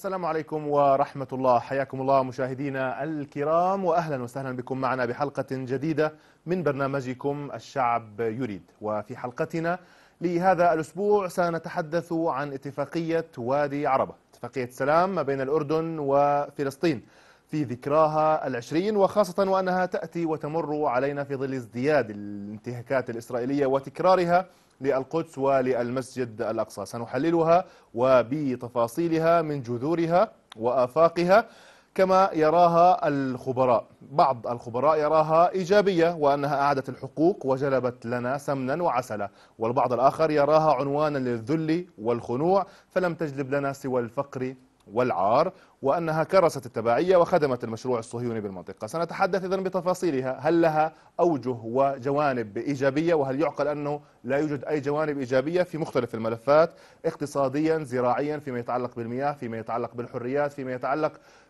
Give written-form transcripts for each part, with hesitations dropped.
السلام عليكم ورحمة الله. حياكم الله مشاهدينا الكرام، وأهلا وسهلا بكم معنا بحلقة جديدة من برنامجكم الشعب يريد. وفي حلقتنا لهذا الأسبوع سنتحدث عن اتفاقية وادي عربة، اتفاقية سلام ما بين الأردن وفلسطين في ذكراها العشرين، وخاصة وأنها تأتي وتمر علينا في ظل ازدياد الانتهاكات الإسرائيلية وتكرارها للقدس وللمسجد الأقصى. سنحللها وبتفاصيلها من جذورها وآفاقها كما يراها الخبراء. بعض الخبراء يراها إيجابية وأنها أعادت الحقوق وجلبت لنا سمنا وعسلا، والبعض الآخر يراها عنوانا للذل والخنوع فلم تجلب لنا سوى الفقر والعار، وأنها كرست التبعية وخدمت المشروع الصهيوني بالمنطقة. سنتحدث إذن بتفاصيلها، هل لها أوجه وجوانب إيجابية، وهل يعقل أنه لا يوجد أي جوانب إيجابية في مختلف الملفات اقتصاديا زراعيا، فيما يتعلق بالمياه، فيما يتعلق بالحريات، فيما يتعلق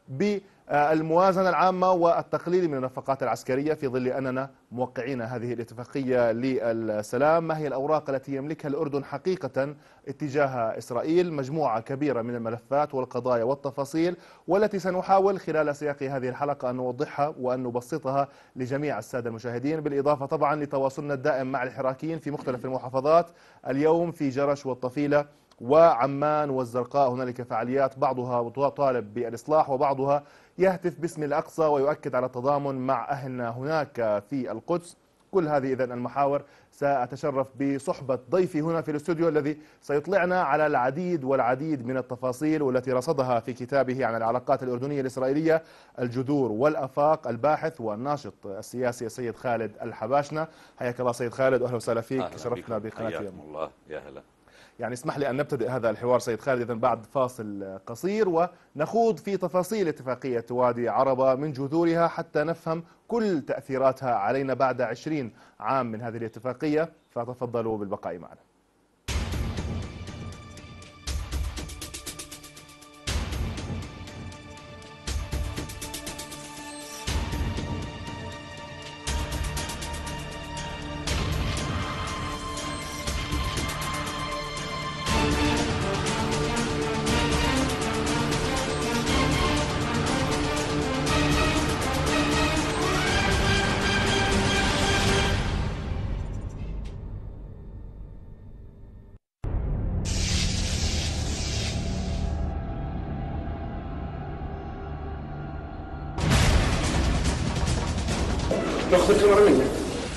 بالموازنة العامة والتقليل من النفقات العسكرية، في ظل أننا موقعين هذه الاتفاقية للسلام. ما هي الأوراق التي يملكها الأردن حقيقة اتجاه إسرائيل؟ مجموعة كبيرة من الملفات والقضايا والتفاصيل، والتي سنحاول خلال سياق هذه الحلقة أن نوضحها وأن نبسطها لجميع السادة المشاهدين، بالإضافة طبعا لتواصلنا الدائم مع الحراكيين في مختلف المحافظات. اليوم في جرش والطفيلة وعمان والزرقاء هنالك فعاليات، بعضها طالب بالإصلاح وبعضها يهتف باسم الأقصى ويؤكد على التضامن مع أهلنا هناك في القدس. كل هذه إذن المحاور سأتشرف بصحبة ضيفي هنا في الاستوديو، الذي سيطلعنا على العديد والعديد من التفاصيل والتي رصدها في كتابه عن العلاقات الأردنية الإسرائيلية الجذور والآفاق، الباحث والناشط السياسي السيد خالد الحباشنة. حياك الله سيد خالد، وأهلا وسهلا فيك، شرفتنا بقناة حياكم الله. يا هلا. يعني اسمح لي أن نبتدئ هذا الحوار سيد خالد إذن بعد فاصل قصير، ونخوض في تفاصيل اتفاقية وادي عربة من جذورها حتى نفهم كل تأثيراتها علينا بعد 20 عام من هذه الاتفاقية. فتفضلوا بالبقاء معنا. ناخذ الكاميرا منك.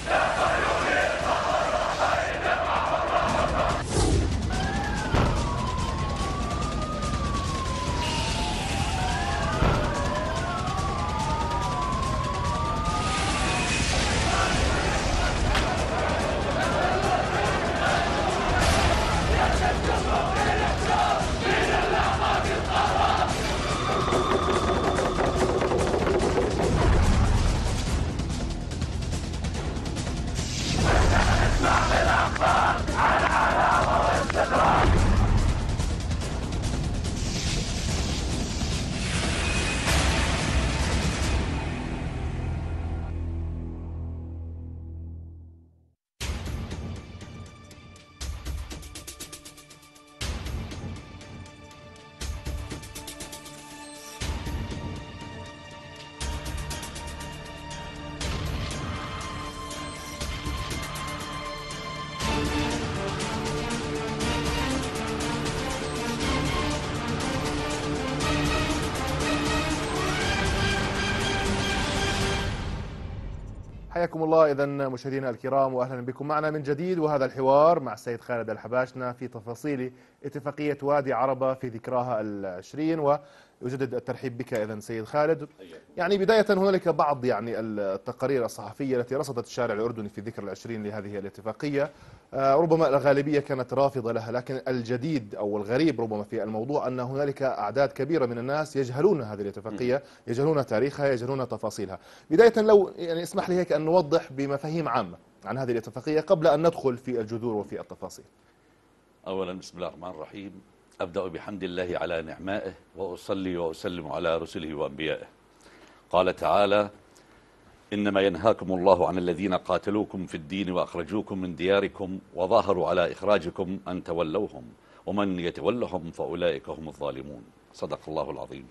حياكم الله إذن مشاهدينا الكرام، وأهلا بكم معنا من جديد، وهذا الحوار مع السيد خالد الحباشنة في تفاصيل اتفاقية وادي عربة في ذكراها العشرين. ويجدد الترحيب بك إذن سيد خالد. يعني بداية هنالك بعض التقارير الصحفية التي رصدت الشارع الأردني في ذكر العشرين لهذه الاتفاقية. ربما الغالبية كانت رافضة لها، لكن الجديد أو الغريب ربما في الموضوع أن هنالك أعداد كبيرة من الناس يجهلون هذه الاتفاقية، يجهلون تاريخها، يجهلون تفاصيلها. بداية لو اسمح لي هيك أن نوضح بمفاهيم عامة عن هذه الاتفاقية قبل أن ندخل في الجذور وفي التفاصيل. أولا بسم الله الرحمن الرحيم، أبدأ بحمد الله على نعمائه، وأصلي وأسلم على رسله وأنبيائه. قال تعالى: إنما ينهاكم الله عن الذين قاتلوكم في الدين وأخرجوكم من دياركم وظاهروا على إخراجكم أن تولوهم ومن يتولهم فأولئك هم الظالمون. صدق الله العظيم.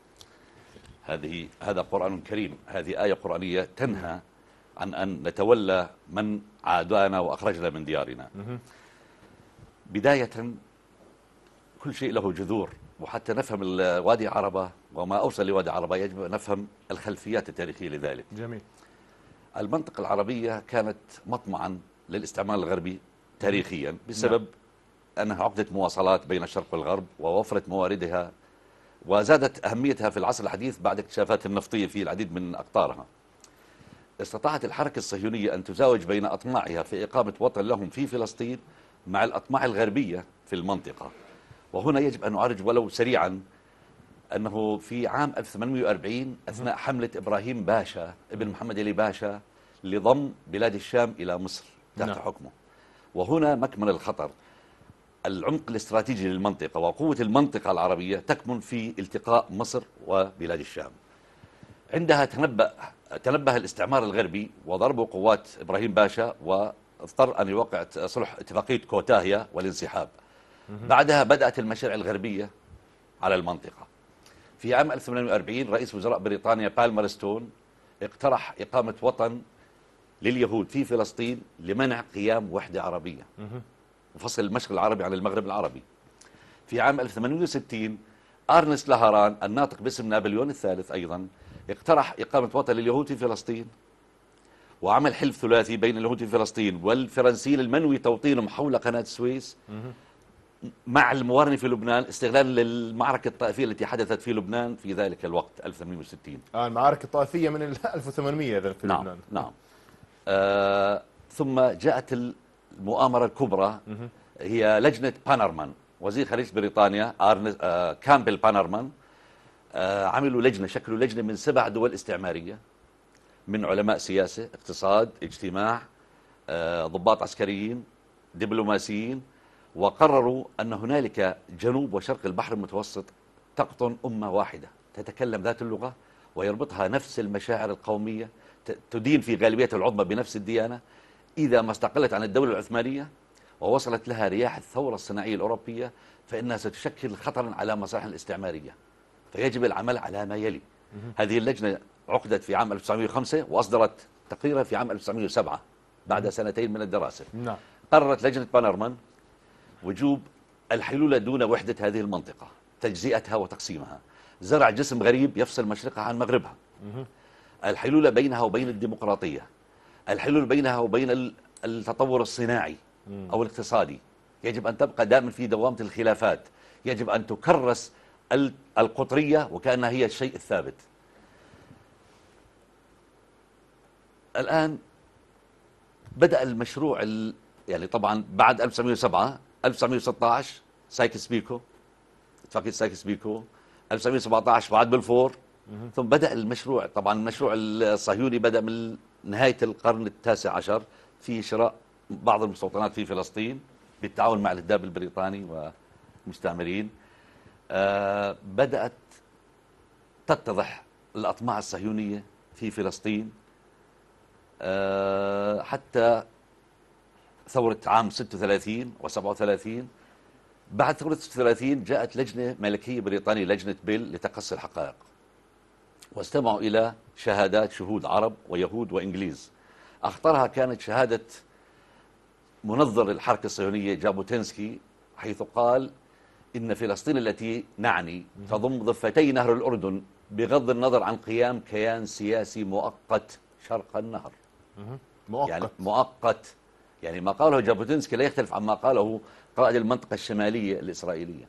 هذا قرآن كريم، هذه آية قرآنية تنهى عن أن نتولى من عادانا وأخرجنا من ديارنا. بداية كل شيء له جذور، وحتى نفهم وادي عربة وما أوصل لوادي عربة يجب أن نفهم الخلفيات التاريخية لذلك. جميل. المنطقة العربية كانت مطمعا للاستعمار الغربي تاريخيا بسبب أنها عقدة مواصلات بين الشرق والغرب ووفرت مواردها، وزادت أهميتها في العصر الحديث بعد اكتشافات النفطية في العديد من أقطارها. استطاعت الحركة الصهيونية أن تزاوج بين أطماعها في إقامة وطن لهم في فلسطين مع الأطماع الغربية في المنطقة. وهنا يجب أن نعرج ولو سريعا أنه في عام 1840 أثناء حملة إبراهيم باشا ابن محمد علي باشا لضم بلاد الشام إلى مصر تحت حكمه، وهنا مكمن الخطر. العمق الاستراتيجي للمنطقة وقوة المنطقة العربية تكمن في التقاء مصر وبلاد الشام. عندها تنبه الاستعمار الغربي وضربوا قوات إبراهيم باشا، واضطر أن يوقع صلح اتفاقية كوتاهية والانسحاب. بعدها بدأت المشاريع الغربية على المنطقة. في عام 1840 رئيس وزراء بريطانيا بالمرستون اقترح إقامة وطن لليهود في فلسطين لمنع قيام وحدة عربية وفصل المشرق العربي عن المغرب العربي. في عام 1860 أرنست لاهران الناطق باسم نابليون الثالث أيضا اقترح إقامة وطن لليهود في فلسطين، وعمل حلف ثلاثي بين اليهود في فلسطين والفرنسيين المنوي توطينهم حول قناة السويس مع الموارنة في لبنان استغلالا للمعركة الطائفية التي حدثت في لبنان في ذلك الوقت 1860. المعارك الطائفية من 1800 إذا في لبنان. نعم. ثم جاءت المؤامرة الكبرى، هي لجنة بانرمان. وزير خارجية بريطانيا كامبل بانرمان شكلوا لجنة من 7 دول استعمارية من علماء سياسة، اقتصاد، اجتماع، ضباط عسكريين، دبلوماسيين، وقرروا أن هنالك جنوب وشرق البحر المتوسط تقطن أمة واحدة تتكلم ذات اللغة ويربطها نفس المشاعر القومية، تدين في غالبيتها العظمى بنفس الديانة. إذا ما استقلت عن الدولة العثمانية ووصلت لها رياح الثورة الصناعية الأوروبية فإنها ستشكل خطرا على مصالحنا الاستعمارية، فيجب العمل على ما يلي. هذه اللجنة عقدت في عام 1905 وأصدرت تقريرا في عام 1907 بعد سنتين من الدراسة. قررت لجنة بانرمان وجوب الحلول دون وحدة هذه المنطقة، تجزئتها وتقسيمها، زرع جسم غريب يفصل مشرقها عن مغربها، الحلول بينها وبين الديمقراطية، الحلول بينها وبين التطور الصناعي أو الاقتصادي. يجب أن تبقى دائما في دوامة الخلافات، يجب أن تكرس القطرية وكأنها هي الشيء الثابت. الآن بدأ المشروع يعني طبعا بعد 1907 1916 سايكس بيكو، اتفاقية سايكس بيكو، 1917 بعد بلفور، ثم بدأ المشروع. طبعا المشروع الصهيوني بدأ من نهاية القرن التاسع عشر في شراء بعض المستوطنات في فلسطين بالتعاون مع الإهداب البريطاني والمستعمرين. بدأت تتضح الأطماع الصهيونية في فلسطين حتى ثورة عام 36 و37. بعد ثورة 36 جاءت لجنة ملكية بريطانية، لجنة بيل، لتقصي الحقائق، واستمعوا إلى شهادات شهود عرب ويهود وإنجليز. أخطرها كانت شهادة منظر الحركة الصهيونية جابوتينسكي، حيث قال إن فلسطين التي نعني تضم ضفتي نهر الأردن بغض النظر عن قيام كيان سياسي مؤقت شرق النهر. يعني مؤقت، يعني ما قاله جابوتينسكي لا يختلف عما قاله قائد المنطقة الشمالية الإسرائيلية.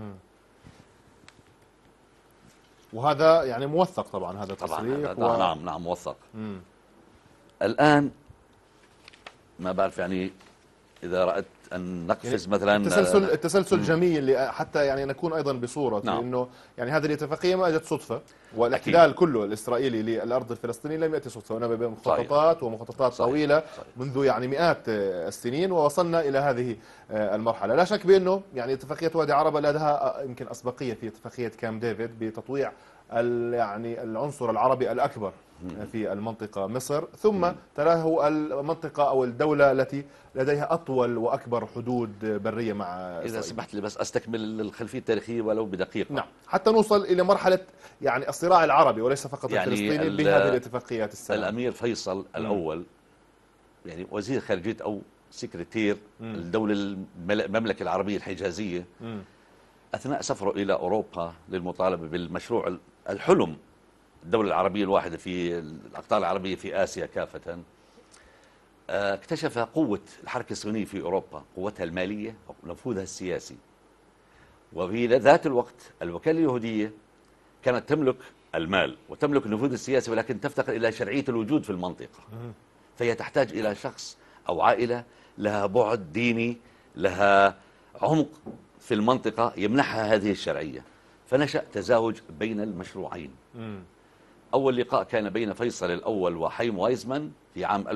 وهذا يعني موثق طبعا، هذا تصريح نعم موثق. الآن ما بعرف يعني إذا رأت أن نقفز يعني مثلا التسلسل جميل حتى يعني نكون أيضا بصورة لأنه يعني هذه الاتفاقية ما أجت صدفة، والاحتلال كله الإسرائيلي للأرض الفلسطينية لم يأتي صدفة، وإنما بمخططات ومخططات طويلة منذ يعني مئات السنين، ووصلنا إلى هذه المرحلة. لا شك بأنه يعني اتفاقية وادي عربة لها يمكن أسبقية في اتفاقية كامب ديفيد بتطويع يعني العنصر العربي الأكبر في المنطقة مصر، ثم تلاه المنطقة أو الدولة التي لديها أطول وأكبر حدود برية مع إذا إسرائيل. سمحت لي بس أستكمل الخلفية التاريخية ولو بدقيقة. نعم، حتى نوصل إلى مرحلة يعني الصراع العربي وليس فقط يعني الفلسطيني بهذه الاتفاقيات السلام. الأمير فيصل الأول يعني وزير خارجية أو سكرتير الدولة المملكة العربية الحجازية أثناء سفره إلى أوروبا للمطالبة بالمشروع الحلم الدولة العربية الواحدة في الأقطار العربية في آسيا كافة، اكتشف قوة الحركة الصهيونية في أوروبا، قوتها المالية ونفوذها السياسي. وفي ذات الوقت الوكالة اليهودية كانت تملك المال وتملك النفوذ السياسي، ولكن تفتقر إلى شرعية الوجود في المنطقة، فهي تحتاج إلى شخص أو عائلة لها بعد ديني، لها عمق في المنطقة يمنحها هذه الشرعية. فنشأ تزاوج بين المشروعين. أول لقاء كان بين فيصل الأول وحيم وايزمان في عام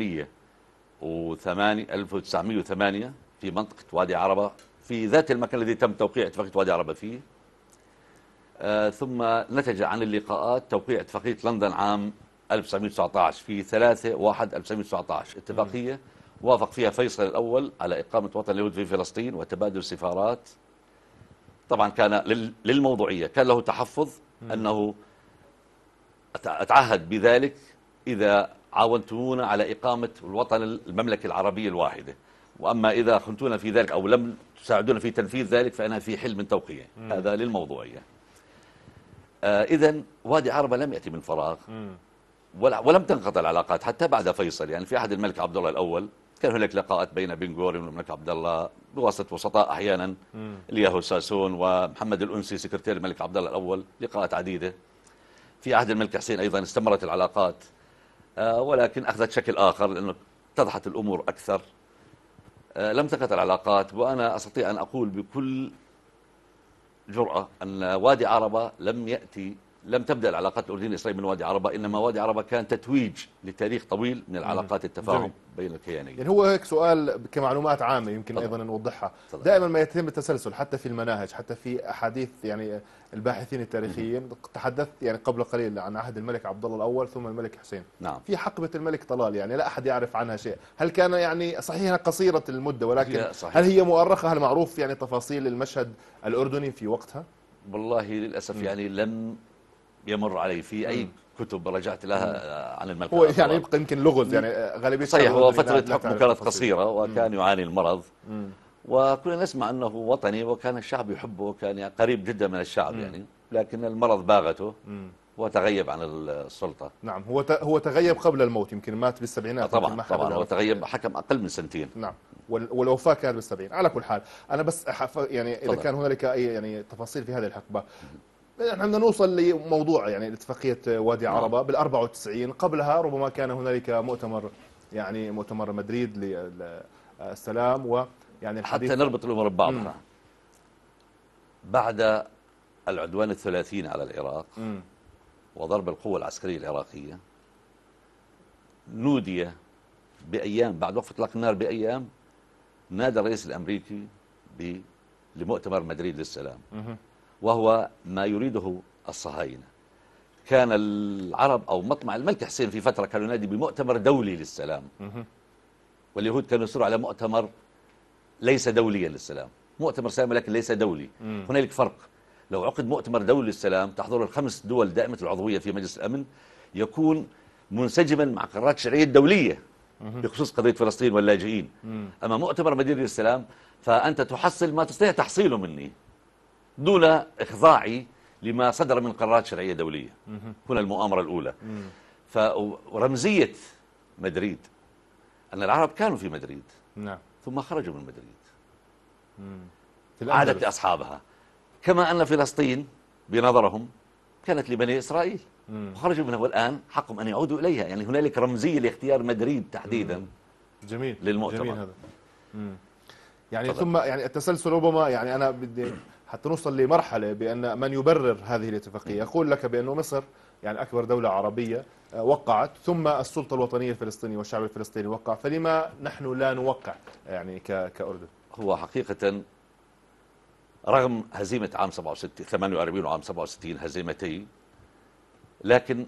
1908 في منطقة وادي عربة، في ذات المكان الذي تم توقيع اتفاقية وادي عربة فيه. ثم نتج عن اللقاءات توقيع اتفاقية لندن عام 1919 في 3/1/1919، اتفاقية وافق فيها فيصل الأول على إقامة وطن اليهود في فلسطين وتبادل سفارات. طبعا كان للموضوعية، كان له تحفظ أنه أتعهد بذلك إذا عاونتمونا على إقامة الوطن المملكة العربية الواحدة، وأما إذا خنتونا في ذلك أو لم تساعدونا في تنفيذ ذلك فأنا في حل من توقيع. هذا للموضوعية. إذن وادي عربة لم يأتي من فراغ، ولم تنقطع العلاقات حتى بعد فيصل. يعني في عهد الملك عبد الله الأول كان هناك لقاءات بين بن غوريون والملك عبد الله بواسطة وسطاء أحيانا، الياهو ساسون ومحمد الأنسي سكرتير الملك عبد الله الأول، لقاءات عديدة. في عهد الملك حسين أيضا استمرت العلاقات، ولكن أخذت شكل آخر لأنه اتضحت الأمور أكثر. لم تنقطع العلاقات، وأنا أستطيع أن أقول بكل جرأة أن وادي عربة لم تبدأ العلاقات الأردنية الإسرائيلية من وادي عربة، إنما وادي عربة كان تتويج لتاريخ طويل من العلاقات التفاهم بين الكيانين. يعني هو هيك سؤال كمعلومات عامة يمكن أيضا نوضحها. دائما ما يتم التسلسل حتى في المناهج، حتى في أحاديث يعني الباحثين التاريخيين. تحدثت يعني قبل قليل عن عهد الملك عبد الله الأول ثم الملك حسين. نعم. في حقبة الملك طلال يعني لا أحد يعرف عنها شيء. هل كان يعني صحيح قصيرة المدة، ولكن هل هي مؤرخة؟ هل معروف يعني تفاصيل المشهد الأردني في وقتها؟ والله للأسف يعني لم يمر علي في أي كتب رجعت لها عن الملك. هو يعني يبقى يمكن لغز، يعني غالبية صحيح. هو فترة حكمه كانت قصيرة وكان يعاني المرض، وكنا نسمع أنه وطني وكان الشعب يحبه وكان يعني قريب جدا من الشعب يعني، لكن المرض باغته وتغيب عن السلطة. نعم، هو تغيب قبل الموت، يمكن مات بالسبعينات. طبعا هو تغيب، حكم أقل من سنتين. نعم، والوفاة كانت بالسبعين. على كل حال أنا بس يعني إذا كان هنالك أي يعني تفاصيل في هذه الحقبة، نحن بدنا نوصل لموضوع يعني اتفاقية وادي عربة بال94. قبلها ربما كان هنالك مؤتمر مدريد للسلام، ويعني الحديث حتى نربط الأمور ببعضها. بعد العدوان الثلاثين على العراق وضرب القوة العسكرية العراقية، نودي بأيام بعد وقف إطلاق النار بأيام، نادى الرئيس الأمريكي لمؤتمر مدريد للسلام، وهو ما يريده الصهاينة. كان العرب أو مطمع الملك حسين في فترة كانوا ينادي بمؤتمر دولي للسلام، واليهود كانوا يصروا على مؤتمر ليس دوليا للسلام، مؤتمر سلام لكن ليس دولي. هنالك فرق. لو عقد مؤتمر دولي للسلام تحضر ال5 دول دائمة العضوية في مجلس الأمن، يكون منسجما مع قرارات الشرعية الدولية بخصوص قضية فلسطين واللاجئين. أما مؤتمر مدريد للسلام فأنت تحصل ما تستطيع تحصيله مني دون إخضاعي لما صدر من قرارات شرعية دولية. هنا المؤامرة الأولى. فرمزية مدريد أن العرب كانوا في مدريد، نعم، ثم خرجوا من مدريد، عادت لأصحابها، كما أن فلسطين بنظرهم كانت لبني إسرائيل وخرجوا منها، والآن حقهم أن يعودوا إليها. يعني هنالك رمزية لاختيار مدريد تحديدا. جميل للمؤتمر. جميل هذا. يعني ثم يعني التسلسل ربما يعني أنا بدي حتى نوصل لمرحلة بأن من يبرر هذه الاتفاقية يقول لك بأنه مصر يعني أكبر دولة عربية وقعت، ثم السلطة الوطنية الفلسطينية والشعب الفلسطيني وقع، فلما نحن لا نوقع يعني كأردن؟ هو حقيقة رغم هزيمة عام 48 وعام 67 هزيمتي، لكن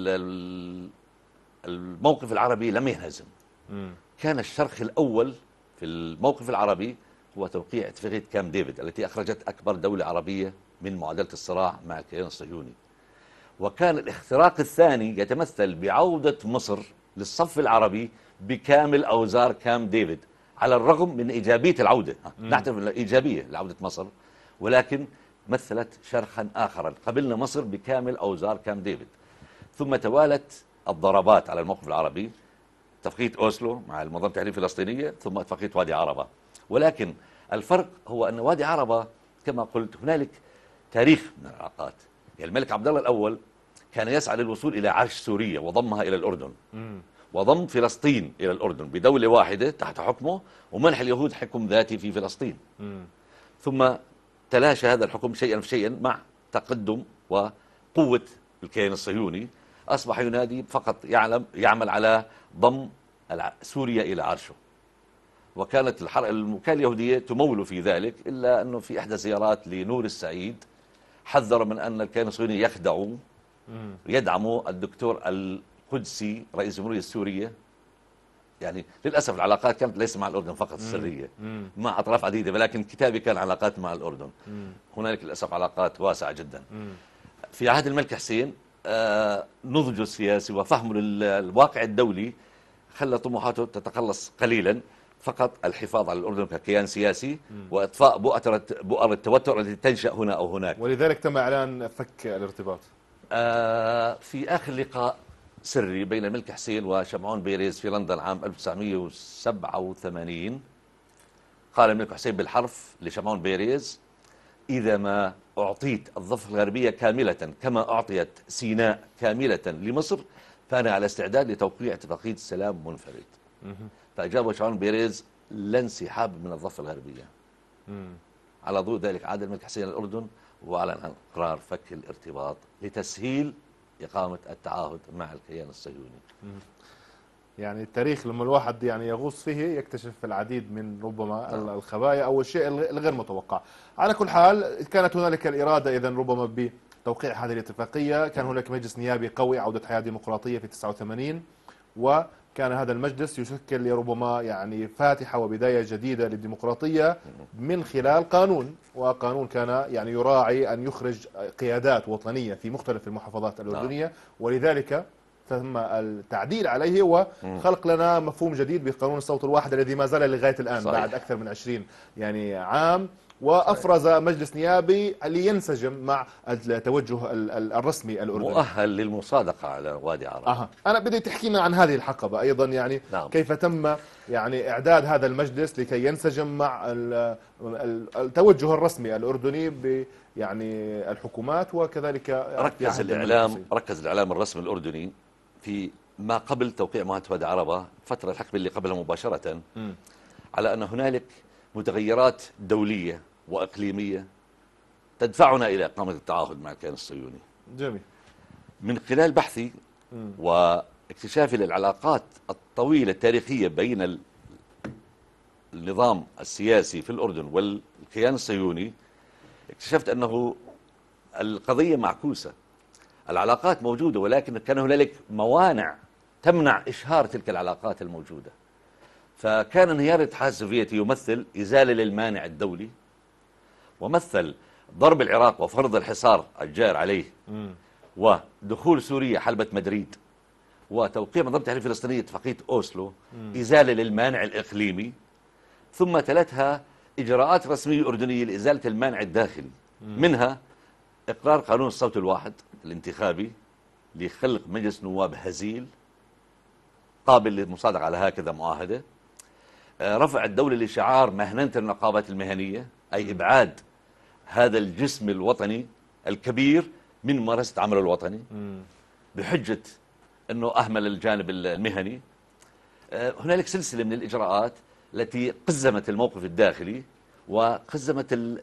الموقف العربي لم ينهزم. كان الشرخ الأول في الموقف العربي هو توقيع اتفاقية كامب ديفيد التي أخرجت أكبر دولة عربية من معادلة الصراع مع الكيان الصهيوني. وكان الاختراق الثاني يتمثل بعودة مصر للصف العربي بكامل أوزار كامب ديفيد، على الرغم من إيجابية العودة. نعترف الإيجابية لعودة مصر، ولكن مثلت شرخا آخرا. قبلنا مصر بكامل أوزار كامب ديفيد، ثم توالت الضربات على الموقف العربي، اتفاقية أوسلو مع المنظمة التحرير الفلسطينية، ثم اتفاقية وادي عربة. ولكن الفرق هو أن وادي عربة كما قلت هنالك تاريخ من العلاقات. يعني الملك عبد الله الأول كان يسعى للوصول إلى عرش سوريا وضمها إلى الأردن، وضم فلسطين إلى الأردن بدولة واحدة تحت حكمه، ومنح اليهود حكم ذاتي في فلسطين. ثم تلاشى هذا الحكم شيئا فشيئا مع تقدم وقوة الكيان الصهيوني، أصبح ينادي فقط يعمل على ضم سوريا إلى عرشه. وكانت الوكالة اليهودية تمول في ذلك، إلا أنه في إحدى زيارات لنور السعيد حذر من أن الكيان الصهيوني يدعم الدكتور القدسي رئيس الجمهورية السورية. يعني للأسف العلاقات كانت ليس مع الأردن فقط السرية، مع أطراف عديدة، ولكن كتابي كان علاقات مع الأردن. هنالك للأسف علاقات واسعة جدا. في عهد الملك حسين نضجه السياسي وفهمه للواقع الدولي خلى طموحاته تتقلص قليلا، فقط الحفاظ على الأردن ككيان سياسي وإطفاء بؤر التوتر التي تنشأ هنا أو هناك. ولذلك تم إعلان فك الارتباط في آخر لقاء سري بين الملك حسين وشمعون بيريز في لندن عام 1987. قال الملك حسين بالحرف لشمعون بيريز: إذا ما أعطيت الضفة الغربية كاملة كما أعطيت سيناء كاملة لمصر، فأنا على استعداد لتوقيع اتفاقية سلام منفرد. فأجابه شمعون بيريز: لا انسحاب من الضفة الغربية. على ضوء ذلك عاد الملك حسين الأردن وأعلن عن قرار فك الارتباط لتسهيل إقامة التعاهد مع الكيان الصهيوني. يعني التاريخ لما الواحد يعني يغوص فيه يكتشف العديد من ربما الخبايا أو الشيء الغير متوقع. على كل حال كانت هنالك الإرادة إذن ربما بتوقيع هذه الاتفاقية. كان هناك مجلس نيابي قوي، عودة حياة ديمقراطية في 89، وكان هذا المجلس يشكل ربما يعني فاتحة وبداية جديدة للديمقراطية من خلال قانون، وقانون كان يعني يراعي أن يخرج قيادات وطنية في مختلف المحافظات الأردنية، ولذلك تم التعديل عليه وخلق لنا مفهوم جديد بقانون الصوت الواحد الذي ما زال لغاية الآن صحيح. بعد أكثر من 20 يعني عام، وأفرز مجلس نيابي لينسجم مع التوجه الرسمي الأردني، مؤهل للمصادقة على وادي عرب. أنا بدي تحكي لنا عن هذه الحقبة أيضا، يعني نعم. كيف تم يعني إعداد هذا المجلس لكي ينسجم مع التوجه الرسمي الأردني يعني الحكومات، وكذلك ركز الإعلام الرسمي الأردني في ما قبل توقيع معاهدة وادي عربة، فترة الحقبة اللي قبلها مباشرة، على أن هنالك متغيرات دولية وإقليمية تدفعنا إلى إقامة التعاهد مع الكيان الصهيوني. جميل. من خلال بحثي واكتشافي للعلاقات الطويلة التاريخية بين النظام السياسي في الأردن والكيان الصهيوني، اكتشفت أنه القضية معكوسة. العلاقات موجودة، ولكن كان هنالك موانع تمنع إشهار تلك العلاقات الموجودة. فكان انهيار الاتحاد السوفيتي يمثل إزالة للمانع الدولي، ومثل ضرب العراق وفرض الحصار الجائر عليه، ودخول سوريا حلبة مدريد، وتوقيع منظمة التحرير الفلسطينية اتفاقية أوسلو، إزالة للمانع الإقليمي. ثم تلتها إجراءات رسمية أردنية لإزالة المانع الداخلي، منها إقرار قانون الصوت الواحد الانتخابي لخلق مجلس نواب هزيل قابل للمصادقة على هكذا معاهدة، رفع الدولة لشعار مهنة النقابات المهنية، أي إبعاد هذا الجسم الوطني الكبير من ممارسة عمله الوطني بحجة أنه أهمل الجانب المهني. هنالك سلسلة من الإجراءات التي قزمت الموقف الداخلي وقزمت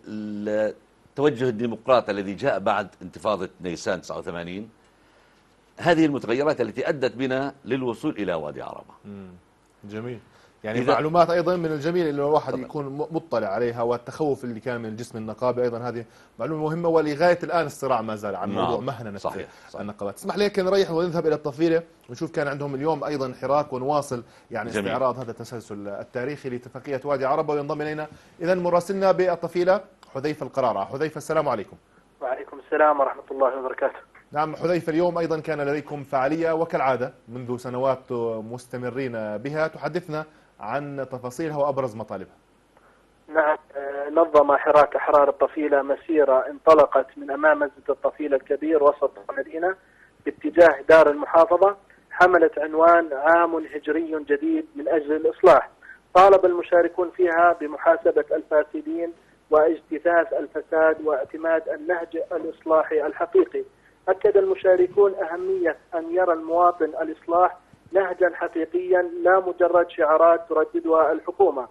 التوجه الديمقراطي الذي جاء بعد انتفاضة نيسان 89. هذه المتغيرات التي أدت بنا للوصول إلى وادي عربة. جميل. يعني معلومات أيضا من الجميل إنه الواحد طبعا يكون مطلع عليها، والتخوف اللي كان من الجسم النقابي أيضا هذه معلومة مهمة، ولغاية الآن الصراع ما زال عن موضوع مهنة صحيح. النقابات. اسمح لي نريح ونذهب إلى الطفيلة ونشوف كان عندهم اليوم أيضا حراك، ونواصل يعني جميل. استعراض هذا التسلسل التاريخي لاتفاقية وادي عربة. وينضم إلينا إذا مراسلنا بالطفيلة حذيفة القرارة. حذيفة السلام عليكم. وعليكم السلام ورحمة الله وبركاته. نعم حذيفة، اليوم أيضا كان لديكم فعالية وكالعادة منذ سنوات مستمرين بها، تحدثنا عن تفاصيلها وأبرز مطالبها. نعم، نظم حراك أحرار الطفيلة مسيرة انطلقت من أمام مسجد الطفيلة الكبير وسط المدينة باتجاه دار المحافظة، حملت عنوان عام هجري جديد من أجل الإصلاح. طالب المشاركون فيها بمحاسبة الفاسدين واجتثاث الفساد واعتماد النهج الإصلاحي الحقيقي. أكد المشاركون أهمية أن يرى المواطن الإصلاح نهجا حقيقيا لا مجرد شعارات ترددها الحكومة.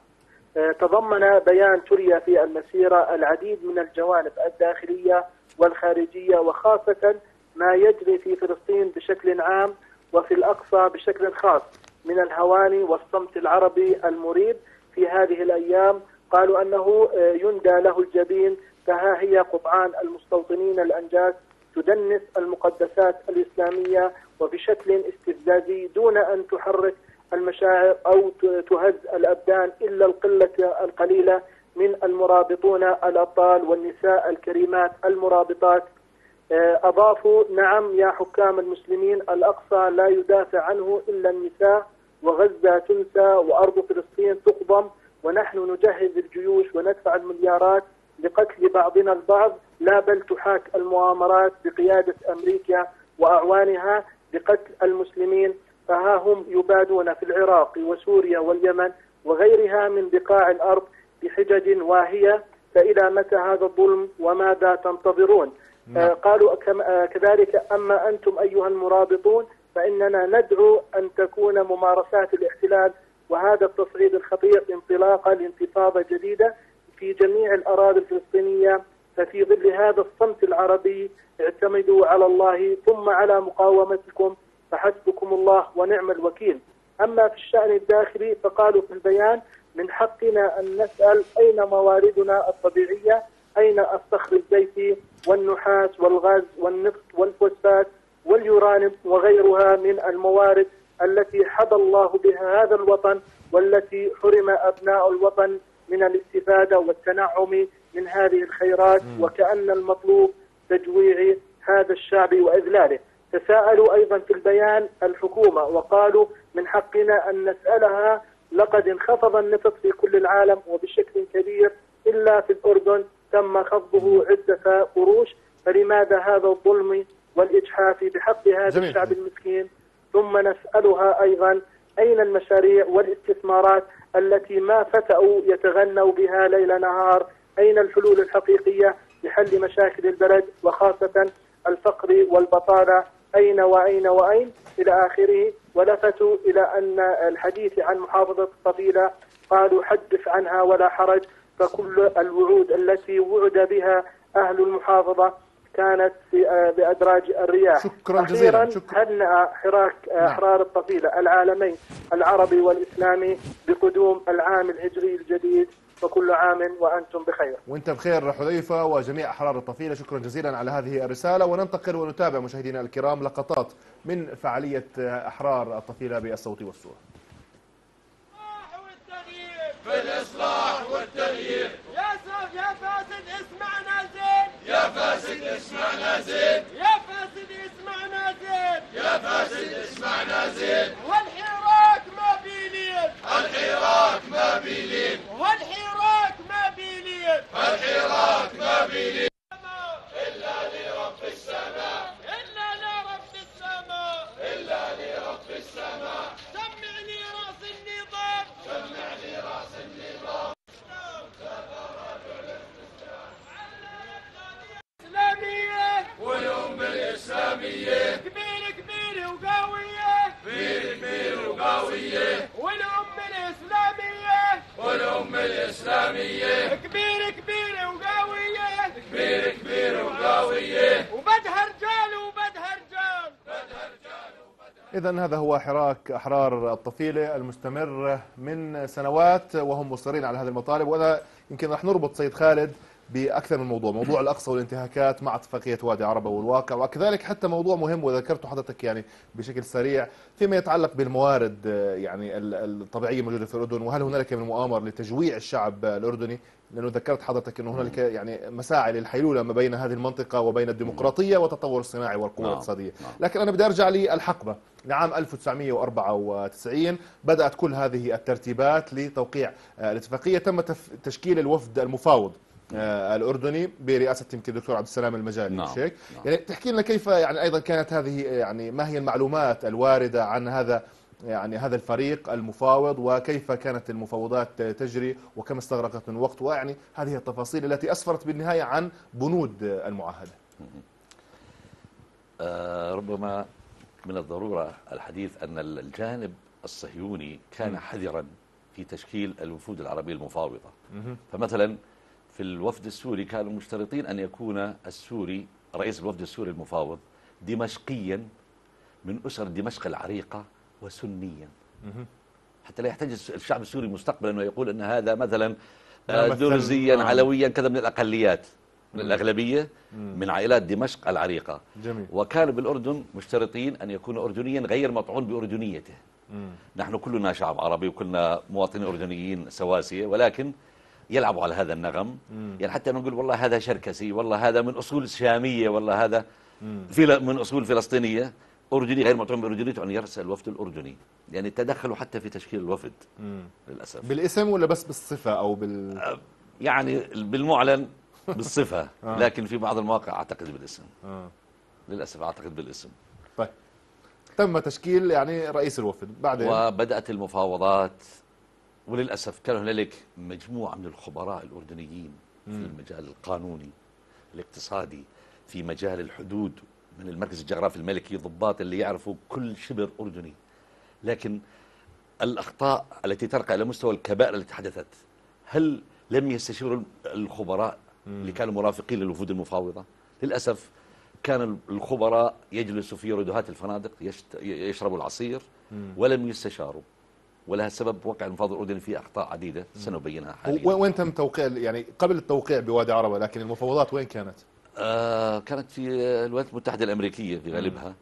تضمن بيان تري في المسيرة العديد من الجوانب الداخلية والخارجية، وخاصة ما يجري في فلسطين بشكل عام وفي الأقصى بشكل خاص من الهوان والصمت العربي المريب في هذه الأيام. قالوا أنه يندى له الجبين، فها هي قطعان المستوطنين الأنجاس تدنس المقدسات الإسلامية وبشكل استفزازي دون أن تحرك المشاعر أو تهز الأبدان إلا القلة القليلة من المرابطون الأبطال والنساء الكريمات المرابطات. أضافوا: نعم يا حكام المسلمين، الأقصى لا يدافع عنه إلا النساء، وغزة تنسى وأرض فلسطين تقضم، ونحن نجهز الجيوش وندفع المليارات لقتل بعضنا البعض، لا بل تحاك المؤامرات بقيادة أمريكا وأعوانها بقتل المسلمين، فها هم يبادون في العراق وسوريا واليمن وغيرها من بقاع الأرض بحجج واهية، فإلى متى هذا الظلم وماذا تنتظرون؟ قالوا كذلك: أما أنتم أيها المرابطون فإننا ندعو أن تكون ممارسات الاحتلال وهذا التصعيد الخطير انطلاقا لانتفاضة جديدة في جميع الأراضي الفلسطينية، ففي ظل هذا الصمت العربي اعتمدوا على الله ثم على مقاومتكم فحسبكم الله ونعم الوكيل. أما في الشأن الداخلي فقالوا في البيان: من حقنا أن نسأل أين مواردنا الطبيعية، أين الصخر الزيتي والنحاس والغاز والنفط والفوسفات واليورانيوم وغيرها من الموارد التي حظى الله بها هذا الوطن، والتي حرم أبناء الوطن من الاستفادة والتنعم من هذه الخيرات، وكأن المطلوب تجويع هذا الشعب وإذلاله. تساءلوا أيضا في البيان الحكومة وقالوا: من حقنا أن نسألها، لقد انخفض النفط في كل العالم وبشكل كبير، إلا في الأردن تم خفضه عدة قروش، فلماذا هذا الظلم والإجحاف بحق هذا الشعب المسكين؟ ثم نسألها أيضا: أين المشاريع والاستثمارات التي ما فتأوا يتغنوا بها ليل نهار؟ أين الحلول الحقيقية لحل مشاكل البلد وخاصة الفقر والبطالة؟ أين وأين وأين إلى آخره. ولفتوا إلى أن الحديث عن محافظة الطفيلة قالوا: حدث عنها ولا حرج، فكل الوعود التي وعد بها أهل المحافظة كانت بأدراج الرياح. شكرا جزيلا. هنأ حراك أحرار الطفيلة العالمين العربي والإسلامي بقدوم العام الهجري الجديد، وكل عام وأنتم بخير. وأنت بخير حذيفة وجميع أحرار الطفيلة، شكرا جزيلا على هذه الرسالة. وننتقل ونتابع مشاهدينا الكرام لقطات من فعالية أحرار الطفيلة بالصوت والصورة. في الإصلاح والتغيير، يا فاسد اسمعنا زين، يا فاسد اسمعنا زين، يا فاسد اسمعنا زين، يا فاسد اسمعنا زين. والحراك ما بيلين، الحراك ما بيلين، والحراك ما بيلين، الحراك ما بيلين. إلا لرب السماء، إلا لرب السماء، إلا لرب السماء. سمعني رأس النظام، سمعني رأس النظام. إسلامية ويوم إذا هذا هو حراك أحرار الطفيلة المستمر من سنوات، وهم مصرين على هذه المطالب. وأنا يمكن رح نربط سيد خالد بأكثر من موضوع الأقصى والانتهاكات مع اتفاقية وادي عربة والواقع، وكذلك حتى موضوع مهم وذكرته حضرتك يعني بشكل سريع فيما يتعلق بالموارد يعني الطبيعية الموجودة في الأردن، وهل هنالك من مؤامرة لتجويع الشعب الأردني؟ لأنه ذكرت حضرتك أنه هنالك يعني مساعي للحيلولة ما بين هذه المنطقة وبين الديمقراطية والتطور الصناعي والقوة الاقتصادية. لكن أنا بدي أرجع للحقبة لعام 1994 بدأت كل هذه الترتيبات لتوقيع الاتفاقية. تم تشكيل الوفد المفاوض الأردني برئاسة يمكن الدكتور عبد السلام المجالي. مش هيك؟ يعني تحكي لنا كيف يعني أيضا كانت هذه يعني ما هي المعلومات الواردة عن هذا الفريق المفاوض، وكيف كانت المفاوضات تجري وكم استغرقت من وقت، ويعني هذه التفاصيل التي أسفرت بالنهاية عن بنود المعاهدة. ربما من الضرورة الحديث أن الجانب الصهيوني كان حذرا في تشكيل الوفود العربية المفاوضة. فمثلا في الوفد السوري كانوا مشترطين أن يكون السوري رئيس الوفد السوري المفاوض دمشقيا من أسر دمشق العريقة وسنيا، حتى لا يحتاج الشعب السوري مستقبلا أنه يقول أن هذا مثلا درزيا علويا كذا من الأقليات، من الأغلبية من عائلات دمشق العريقة. جميل. وكانوا بالأردن مشترطين أن يكون أردنيا غير مطعون بأردنيته. نحن كلنا شعب عربي وكلنا مواطنين أردنيين سواسية، ولكن يلعبوا على هذا النغم. يعني حتى نقول والله هذا شركسي، والله هذا من أصول شامية، والله هذا من أصول فلسطينية، أردني غير مطعون بأردنيته أن يرسل الوفد الأردني. يعني تدخلوا حتى في تشكيل الوفد للأسف. بالاسم ولا بس بالصفة أو يعني بالمعلن بالصفة، لكن في بعض المواقع أعتقد بالاسم. للأسف أعتقد بالاسم. طيب تم تشكيل يعني رئيس الوفد بعدين، وبدأت المفاوضات، وللأسف كان هنالك مجموعة من الخبراء الأردنيين في المجال القانوني الاقتصادي، في مجال الحدود، من المركز الجغرافي الملكي، ضباط اللي يعرفوا كل شبر أردني. لكن الأخطاء التي ترقى إلى مستوى الكبائر التي حدثت، هل لم يستشيروا الخبراء اللي كانوا مرافقين للوفود المفاوضة؟ للأسف كان الخبراء يجلسوا في ردهات الفنادق يشربوا العصير ولم يستشاروا، ولها سبب وقع المفاوض الأردني فيه أخطاء عديدة سنبينها حاليا. وين تم توقيع يعني قبل التوقيع بوادي عربة، لكن المفاوضات وين كانت؟ كانت في الولايات المتحدة الأمريكية في غالبها،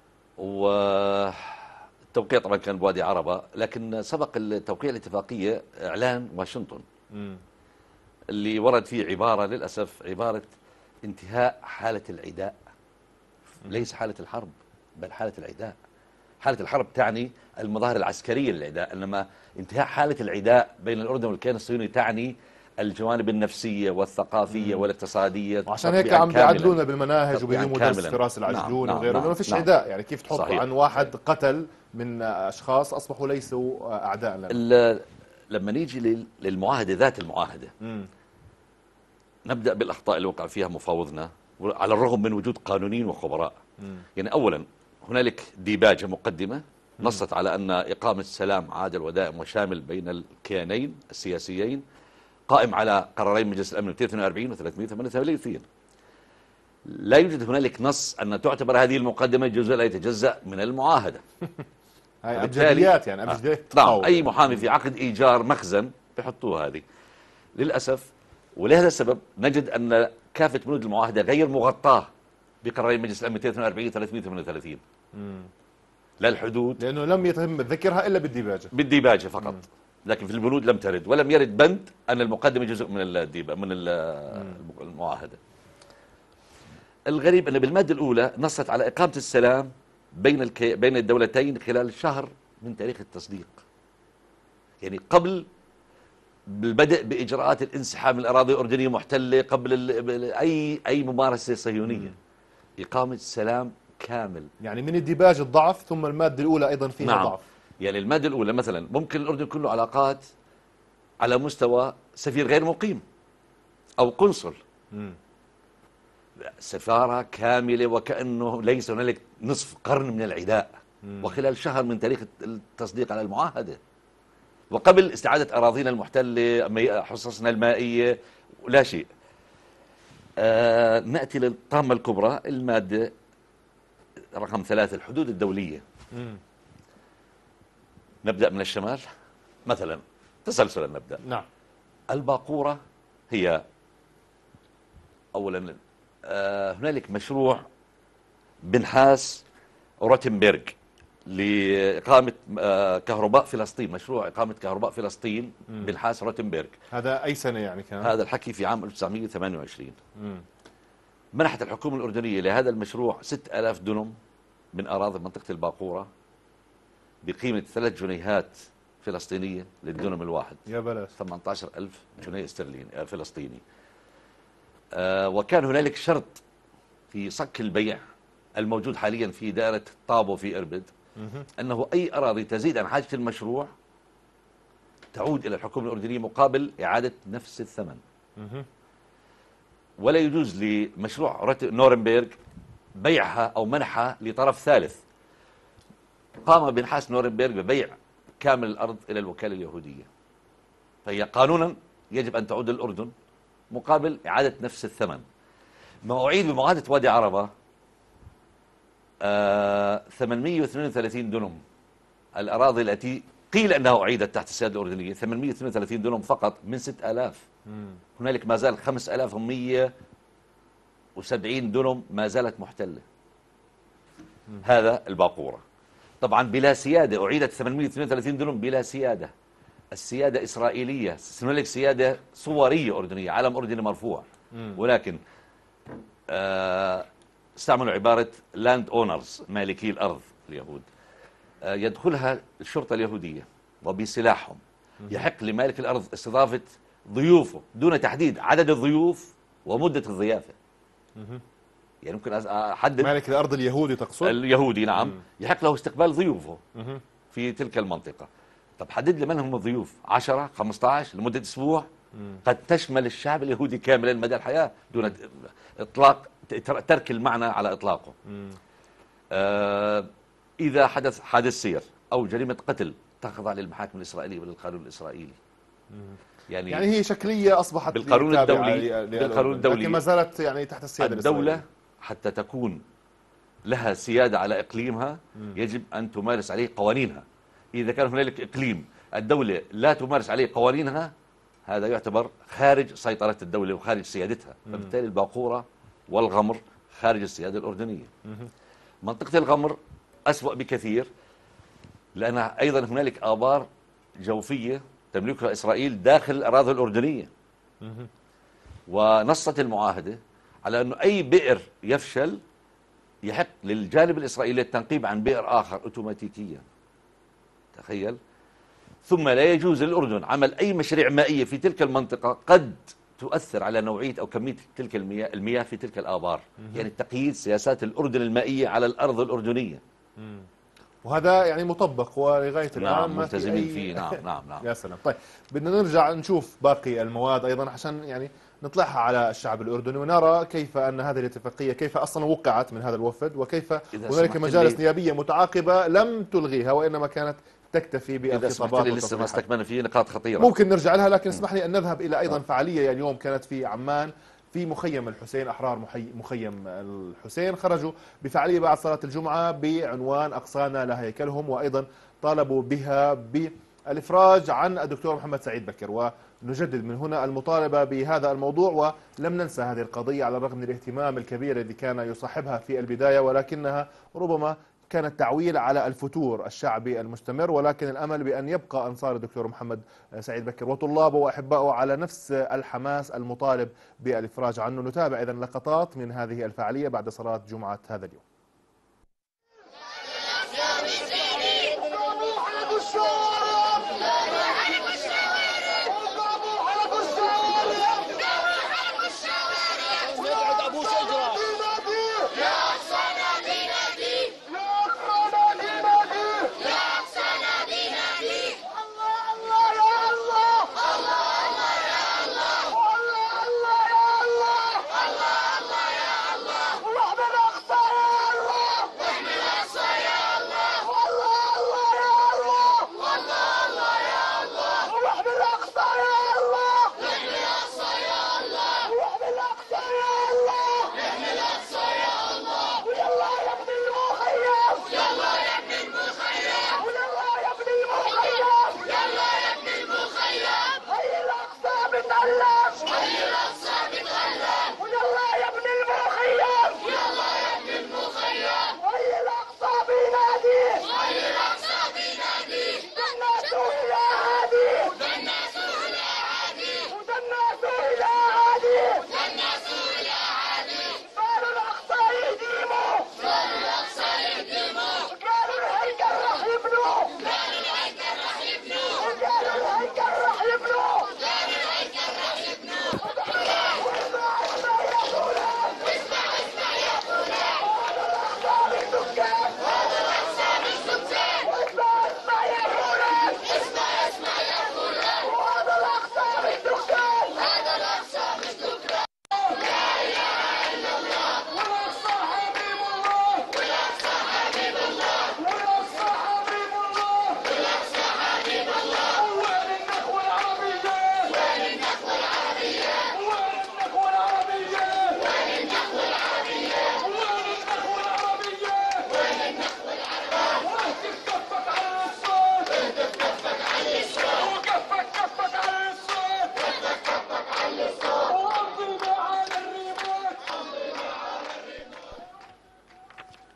والتوقيع طبعا كان بوادي عربة، لكن سبق التوقيع الاتفاقية إعلان واشنطن اللي ورد فيه عبارة للأسف عبارة انتهاء حالة العداء، ليس حالة الحرب بل حالة العداء. حالة الحرب تعني المظاهر العسكرية للعداء، إنما انتهاء حالة العداء بين الأردن والكيان الصهيوني تعني الجوانب النفسية والثقافية والاقتصادية. عشان هيك عم بيعدلونا بالمناهج وبيديموا درس فراس العجون وغيره، لأنه ما فيش عداء. يعني كيف تحط عن واحد قتل من أشخاص أصبحوا ليسوا أعداء لنا. لما نيجي للمعاهدة، ذات المعاهدة، نبدأ بالأخطاء اللي وقع فيها مفاوضنا على الرغم من وجود قانونيين وخبراء. يعني أولا هنالك ديباجة مقدمة نصت على أن إقامة سلام عادل ودائم وشامل بين الكيانين السياسيين قائم على قرارين مجلس الأمن 242 و 338. لا يوجد هنالك نص أن تعتبر هذه المقدمة جزء لا يتجزأ من المعاهدة. هاي أبجديات يعني أبجديات. نعم، أي محامي في عقد إيجار مخزن بيحطوها هذه للأسف. ولهذا السبب نجد أن كافة بنود المعاهدة غير مغطاة بقرارين مجلس الأمن 242 و 338. لا الحدود، لأنه لم يتم ذكرها إلا بالديباجة فقط. لكن في البنود لم ترد، ولم يرد بند أن المقدمة جزء من المعاهدة. الغريب أن بالمادة الأولى نصت على إقامة السلام بين الدولتين خلال شهر من تاريخ التصديق، يعني قبل بالبدء بإجراءات الانسحاب من الأراضي الأردنية محتلة، قبل أي ممارسة صهيونية. إقامة السلام كامل، يعني من الديباج الضعف، ثم المادة الأولى أيضا فيها نعم. ضعف. يعني المادة الأولى مثلا ممكن الأردن كله علاقات على مستوى سفير غير مقيم أو قنصل، سفارة كاملة وكأنه ليس هنالك نصف قرن من العداء، وخلال شهر من تاريخ التصديق على المعاهدة، وقبل استعادة أراضينا المحتلة، حصصنا المائية، لا شيء. نأتي للطامة الكبرى، المادة رقم 3 الحدود الدولية. نبدأ من الشمال مثلا تسلسلا نبدأ. نعم. الباقورة هي أولا هنالك مشروع بنحاس روتنبرغ لإقامة كهرباء فلسطين، مشروع إقامة كهرباء فلسطين بنحاس روتنبرغ. هذا أي سنة يعني كان؟ هذا الحكي في عام 1928. منحت الحكومة الأردنية لهذا المشروع 6000 دنم من أراضي منطقة الباقورة بقيمة 3 جنيهات فلسطينية للدنم الواحد. يا بلاش. 18,000 جنيه استرليني فلسطيني. وكان هنالك شرط في صك البيع الموجود حاليا في دائرة طابو في إربد أنه أي أراضي تزيد عن حاجة المشروع تعود إلى الحكومة الأردنية مقابل إعادة نفس الثمن. ولا يجوز لمشروع نورنبرغ بيعها أو منحها لطرف ثالث. قام بنحاس نورنبرغ ببيع كامل الأرض إلى الوكالة اليهودية، فهي قانونا يجب أن تعود للأردن مقابل إعادة نفس الثمن. مواعيد بمعاهدة وادي عربة 832 دنم الأراضي التي قيل أنها أعيدت تحت السيادة الأردنية، 832 دنم فقط من 6000. هنالك ما زال 5170 دنم ما زالت محتلة. هذا الباقورة طبعا بلا سيادة، أعيدت 832 دنم بلا سيادة. السيادة إسرائيلية، هنالك سيادة صورية أردنية، علم أردني مرفوع، ولكن استعملوا عبارة لاند اونرز، مالكي الأرض اليهود. يدخلها الشرطة اليهودية وبسلاحهم يحق لمالك الأرض استضافة ضيوفه دون تحديد عدد الضيوف ومدة الضيافة. يعني ممكن أحدد مالك الأرض اليهودي تقصد؟ اليهودي نعم. يحق له استقبال ضيوفه في تلك المنطقة. طب حدد لي من هم الضيوف، 10 15 لمدة أسبوع، قد تشمل الشعب اليهودي كاملا مدى الحياة دون إطلاق ترك المعنى على إطلاقه. إذا حدث حادث سير أو جريمة قتل تخضع للمحاكم الإسرائيلية وللقانون الإسرائيلي. يعني هي شكلية أصبحت بالقانون الدولي، بالقانون الدولي، لكن ما زالت يعني تحت السيادة الدولة حتى تكون لها سيادة على إقليمها يجب أن تمارس عليه قوانينها. إذا كان هنالك إقليم الدولة لا تمارس عليه قوانينها هذا يعتبر خارج سيطرة الدولة وخارج سيادتها. فبالتالي الباقورة والغمر خارج السيادة الأردنية. منطقة الغمر أسوأ بكثير لأن أيضا هنالك آبار جوفية تملكها إسرائيل داخل الأراضي الأردنية. ونصت المعاهدة على أنه أي بئر يفشل يحق للجانب الإسرائيلي التنقيب عن بئر آخر أوتوماتيكيا. تخيل. ثم لا يجوز للأردن عمل أي مشاريع مائية في تلك المنطقة قد تؤثر على نوعية أو كمية تلك المياه في تلك الآبار. يعني تقييد سياسات الأردن المائية على الأرض الأردنية. وهذا يعني مطبق ولغاية الآن نعم ملتزمين فيه. نعم. يا سلام. طيب بدنا نرجع نشوف باقي المواد أيضا عشان يعني نطلعها على الشعب الأردني ونرى كيف أن هذه الاتفاقية كيف أصلا وقعت من هذا الوفد، وكيف هنالك مجالس نيابية متعاقبة لم تلغيها وإنما كانت تكتفي بالخطابات. لسه ما استكملنا فيه نقاط خطيرة ممكن نرجع لها، لكن اسمح لي أن نذهب إلى أيضا فعالية اليوم كانت في عمان في مخيم الحسين. أحرار مخيم الحسين خرجوا بفعالية بعد صلاة الجمعة بعنوان أقصانا لا هيكلهم، وأيضا طالبوا بها بالإفراج عن الدكتور محمد سعيد بكر. ونجدد من هنا المطالبة بهذا الموضوع، ولم ننسى هذه القضية على الرغم من الاهتمام الكبير الذي كان يصاحبها في البداية، ولكنها ربما كان التعويل على الفتور الشعبي المستمر، ولكن الأمل بأن يبقى أنصار الدكتور محمد سعيد بكر وطلابه وأحبائه على نفس الحماس المطالب بالإفراج عنه. نتابع إذن لقطات من هذه الفعالية بعد صلاة جمعة هذا اليوم.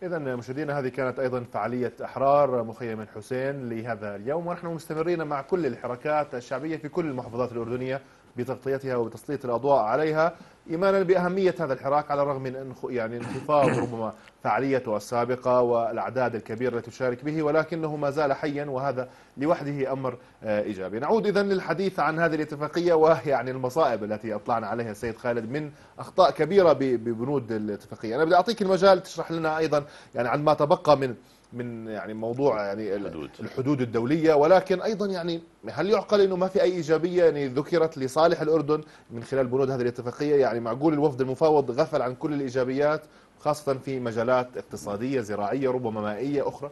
إذا مشاهدينا، هذه كانت أيضا فعالية أحرار مخيم الحسين لهذا اليوم، ونحن مستمرين مع كل الحركات الشعبية في كل المحافظات الأردنية بتغطيتها وبتسليط الأضواء عليها، إيمانا بأهمية هذا الحراك على الرغم من يعني انخفاض ربما فعاليته السابقة والأعداد الكبيرة التي تشارك به، ولكنه ما زال حيا، وهذا لوحده أمر إيجابي. نعود إذن للحديث عن هذه الاتفاقية ويعني المصائب التي أطلعنا عليها السيد خالد من أخطاء كبيرة ببنود الاتفاقية. أنا بدي أعطيك المجال تشرح لنا أيضا يعني عن ما تبقى من يعني موضوع يعني الحدود الدولية، ولكن أيضا يعني هل يعقل أنه ما في أي إيجابية يعني ذكرت لصالح الأردن من خلال بنود هذه الاتفاقية؟ يعني معقول الوفد المفاوض غفل عن كل الإيجابيات، خاصة في مجالات اقتصادية زراعية ربما مائية أخرى؟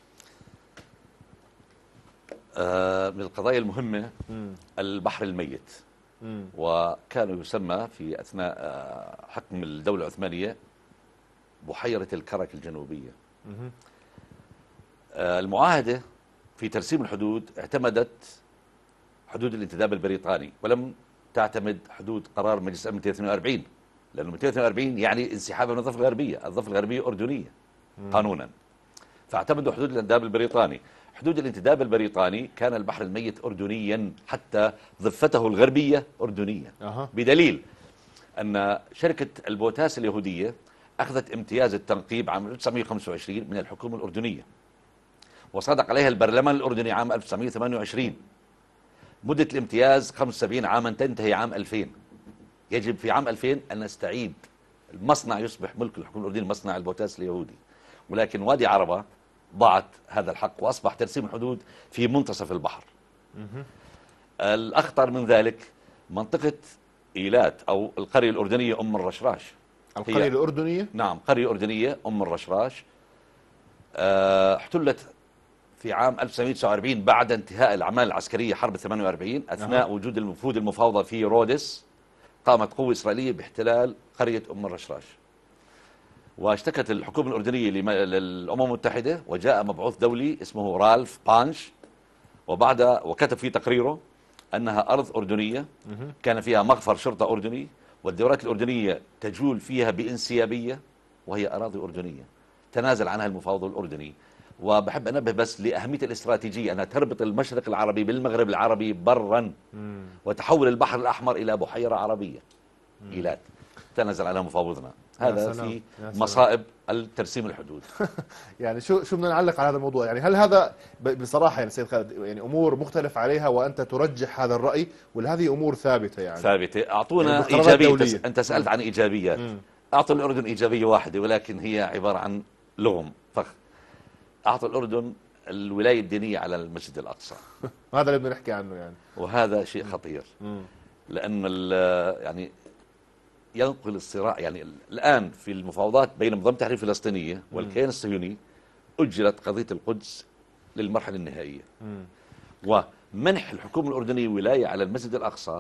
من القضايا المهمة البحر الميت، وكان يسمى في أثناء حكم الدولة العثمانية بحيرة الكرك الجنوبية. المعاهدة في ترسيم الحدود اعتمدت حدود الانتداب البريطاني، ولم تعتمد حدود قرار مجلس الأمن 242، لأنه 242 يعني انسحاب من الضفة الغربية، الضفة الغربية أردنية قانونا، فاعتمدوا حدود الانتداب البريطاني. حدود الانتداب البريطاني كان البحر الميت أردنيا، حتى ضفته الغربية أردنية، بدليل أن شركة البوتاس اليهودية أخذت امتياز التنقيب عام 1925 من الحكومة الأردنية، وصادق عليها البرلمان الأردني عام 1928. مدة الامتياز 75 عاما تنتهي عام 2000. يجب في عام 2000 أن نستعيد المصنع، يصبح ملك الحكومة الأردنية مصنع البوتاس اليهودي، ولكن وادي عربة ضاعت هذا الحق، وأصبح ترسيم الحدود في منتصف البحر. الأخطر من ذلك منطقة إيلات أو القرية الأردنية أم الرشراش. القرية الأردنية؟ نعم، قرية أردنية أم الرشراش احتلت في عام 1949 بعد انتهاء الأعمال العسكرية حرب 48. أثناء وجود الوفود المفاوضة في رودس قامت قوة إسرائيلية باحتلال قرية أم الرشراش، واشتكت الحكومة الأردنية للأمم المتحدة، وجاء مبعوث دولي اسمه رالف بانش وكتب في تقريره أنها أرض أردنية كان فيها مخفر شرطة أردني، والدورات الأردنية تجول فيها بانسيابية، وهي أراضي أردنية تنازل عنها المفاوض الأردني. وبحب أنبه بس لأهمية الاستراتيجية، أنها تربط المشرق العربي بالمغرب العربي برا، وتحول البحر الأحمر إلى بحيرة عربية إيلات تنازل عنها مفاوضنا. هذا في مصائب الترسيم الحدود. يعني شو بدنا نعلق على هذا الموضوع؟ يعني هل هذا بصراحة يعني سيد خالد يعني أمور مختلف عليها وأنت ترجح هذا الرأي، ولا هذه أمور ثابتة؟ يعني ثابتة. أعطونا يعني إيجابية. أنت سألت عن إيجابيات. أعطوا الأردن إيجابية واحدة، ولكن هي عبارة عن لغم فخ. أعطوا الأردن الولاية الدينية على المسجد الأقصى. هذا اللي بدنا نحكي عنه يعني، وهذا شيء خطير، لأن يعني ينقل الصراع. يعني الآن في المفاوضات بين منظمة التحرير الفلسطينية والكيان الصهيوني أجلت قضية القدس للمرحلة النهائية، ومنح الحكومة الأردنية ولاية على المسجد الأقصى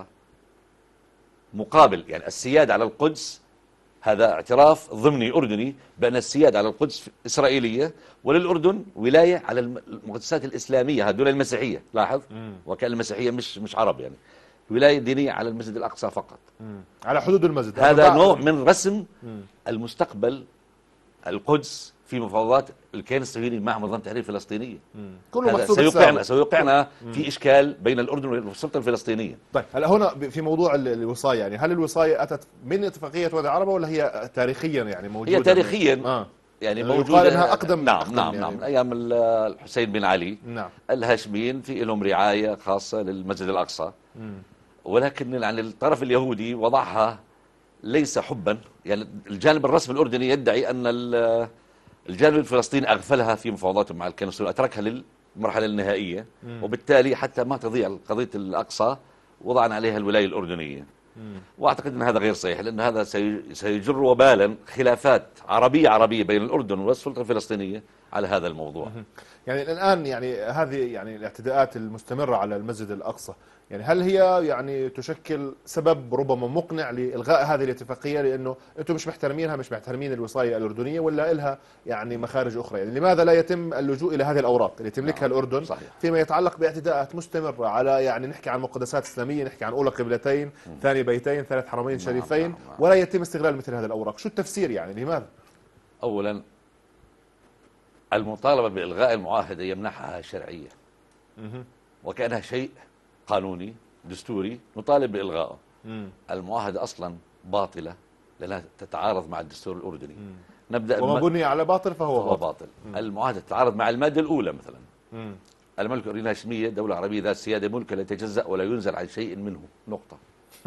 مقابل يعني السيادة على القدس. هذا اعتراف ضمني أردني بأن السيادة على القدس إسرائيلية، وللأردن ولاية على المقدسات الإسلامية هذول المسيحية. لاحظ، وكان المسيحية مش عرب، يعني ولاية دينية على المسجد الأقصى فقط على حدود المسجد. هذا نوع من رسم المستقبل القدس في مفاوضات الكيان الصهيوني مع منظمة التحرير الفلسطينية. كله سيوقعنا في إشكال بين الأردن والسلطة الفلسطينية. طيب هلا هنا في موضوع الوصاية، يعني هل الوصاية أتت من اتفاقية وادي عربة ولا هي تاريخيا يعني موجودة؟ هي تاريخيا يعني موجودة. يقال انها أقدم. نعم يعني نعم، أيام الحسين بن علي. نعم. الهاشميين في لهم رعاية خاصة للمسجد الأقصى، ولكن يعني الطرف اليهودي وضعها ليس حبا. يعني الجانب الرسمي الأردني يدعي أن الجانب الفلسطيني أغفلها في مفاوضاته مع الكيان الصهيوني، أتركها للمرحلة النهائية، وبالتالي حتى ما تضيع قضية الأقصى وضعنا عليها الولاية الأردنية. وأعتقد أن هذا غير صحيح، لأن هذا سيجر وبالا خلافات عربية بين الأردن والسلطة الفلسطينية على هذا الموضوع. يعني الآن يعني هذه يعني الاعتداءات المستمرة على المسجد الأقصى، يعني هل هي يعني تشكل سبب ربما مقنع لإلغاء هذه الاتفاقية، لأنه أنتم مش محترمينها، مش محترمين الوصاية الأردنية، ولا إلها يعني مخارج أخرى؟ يعني لماذا لا يتم اللجوء إلى هذه الأوراق اللي تملكها الأردن؟ صحيح. فيما يتعلق باعتداءات مستمرة على يعني نحكي عن مقدسات إسلامية، نحكي عن أولى قبلتين، ثاني بيتين، ثالث حرمين شريفين، ولا يتم استغلال مثل هذه الأوراق؟ شو التفسير يعني لماذا؟ أولا المطالبة بإلغاء المعاهدة يمنحها الشرعية، وكأنها شيء قانوني دستوري نطالب بإلغائه. المعاهدة أصلا باطلة لأنها تتعارض مع الدستور الأردني. نبدأ وما بني على باطل فهو باطل. المعاهدة تتعارض مع المادة الأولى مثلا. المملكة الأردنية الهاشمية دولة عربية ذات سيادة، ملك لا يتجزأ ولا ينزل عن شيء منه، نقطة.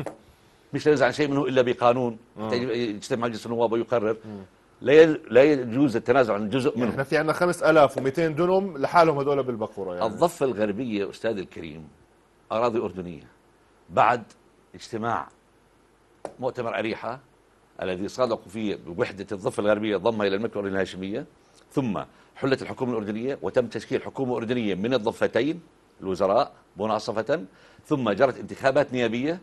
مش لا ينزل عن شيء منه إلا بقانون يجتمع مجلس النواب ويقرر. لا يجوز التنازل عن جزء منه. احنا في عندنا 5200 دنم لحالهم هذول بالبقورة يعني. الضفة الغربية أستاذ الكريم أراضي أردنية. بعد اجتماع مؤتمر أريحة الذي صادقوا فيه بوحدة الضفة الغربية ضمها إلى المملكة الأردنية الهاشمية، ثم حلت الحكومة الأردنية وتم تشكيل حكومة أردنية من الضفتين الوزراء مناصفة، ثم جرت انتخابات نيابية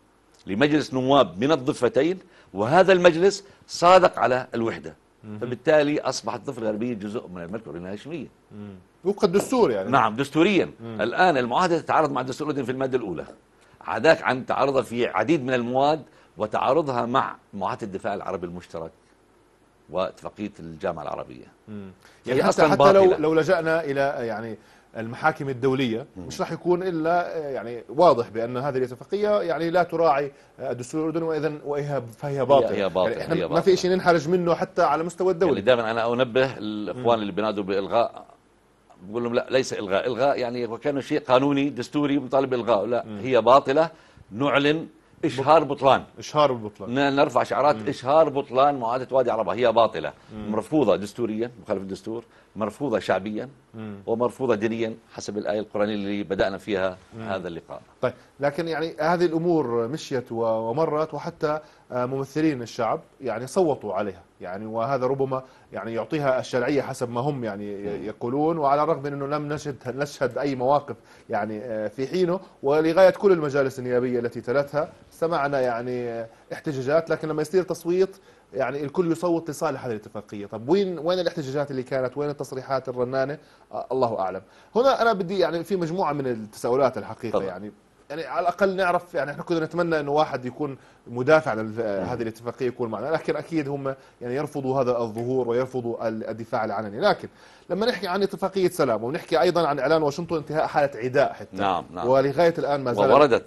لمجلس نواب من الضفتين، وهذا المجلس صادق على الوحدة. فبالتالي أصبحت الضفة الغربية جزء من المملكة الأردنية الهاشمية وفق الدستور يعني. نعم دستوريا. الآن المعاهدة تتعارض مع الدستور الأردني في المادة الأولى، عداك عن تعارضها في عديد من المواد وتعارضها مع معاهدة الدفاع العربي المشترك واتفاقية الجامعة العربية. يعني حتى لو لجأنا إلى يعني المحاكم الدولية مش راح يكون إلا يعني واضح بأن هذه الاتفاقية يعني لا تراعي الدستور الأردني، وإذا فهي باطلة. يعني احنا ما في شيء ننحرج منه حتى على مستوى الدولي. يعني دائما أنا أنبه الإخوان اللي بينادوا بإلغاء، بقول لهم لا، ليس إلغاء يعني وكان شيء قانوني دستوري مطالب بإلغاء، لا هي باطلة. نعلن إشهار بطلان، إشهار البطلان، نرفع شعارات إشهار بطلان معاهدة وادي عربة. هي باطلة، مرفوضة دستوريا مخالف الدستور، مرفوضة شعبيا، ومرفوضة دينيا حسب الآية القرآنية اللي بدأنا فيها هذا اللقاء. طيب، لكن يعني هذه الأمور مشيت ومرت، وحتى ممثلين الشعب يعني صوتوا عليها يعني، وهذا ربما يعني يعطيها الشرعية حسب ما هم يعني يقولون. وعلى الرغم من أنه لم نشهد أي مواقف يعني في حينه، ولغاية كل المجالس النيابية التي تلتها سمعنا يعني احتجاجات، لكن لما يصير تصويت يعني الكل يصوت لصالح هذه الاتفاقية. طب وين الاحتجاجات اللي كانت؟ وين التصريحات الرنانة؟ الله أعلم. هنا أنا بدي يعني في مجموعة من التساؤلات الحقيقة طبعا. يعني على الأقل نعرف، يعني احنا كنا نتمنى أنه واحد يكون مدافع عن هذه الاتفاقية يكون معنا، لكن أكيد هم يعني يرفضوا هذا الظهور ويرفضوا الدفاع العلني. لكن لما نحكي عن اتفاقية سلام، ونحكي أيضا عن إعلان واشنطن انتهاء حالة عداء حتى، نعم. ولغاية الآن ما زالت، ووردت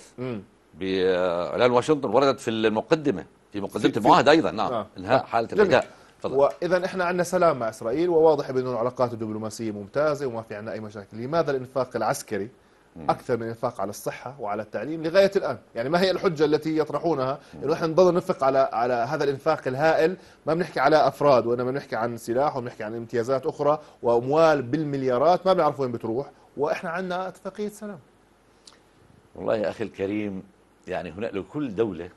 بإعلان واشنطن، وردت في المقدمة، في مقدمة المعاهدة أيضا. نعم. انهاء حالة العداء. وإذا احنا عندنا سلام مع إسرائيل، وواضح بأنه العلاقات الدبلوماسية ممتازة وما في عندنا أي مشاكل، لماذا الإنفاق العسكري أكثر من الإنفاق على الصحة وعلى التعليم لغاية الآن؟ يعني ما هي الحجة التي يطرحونها إنه احنا نضل ننفق على هذا الإنفاق الهائل؟ ما بنحكي على أفراد، وإنما بنحكي عن سلاح، وبنحكي عن امتيازات أخرى وأموال بالمليارات ما بنعرف وين بتروح، وإحنا عندنا اتفاقية سلام. والله يا أخي الكريم، يعني هناك لكل دولة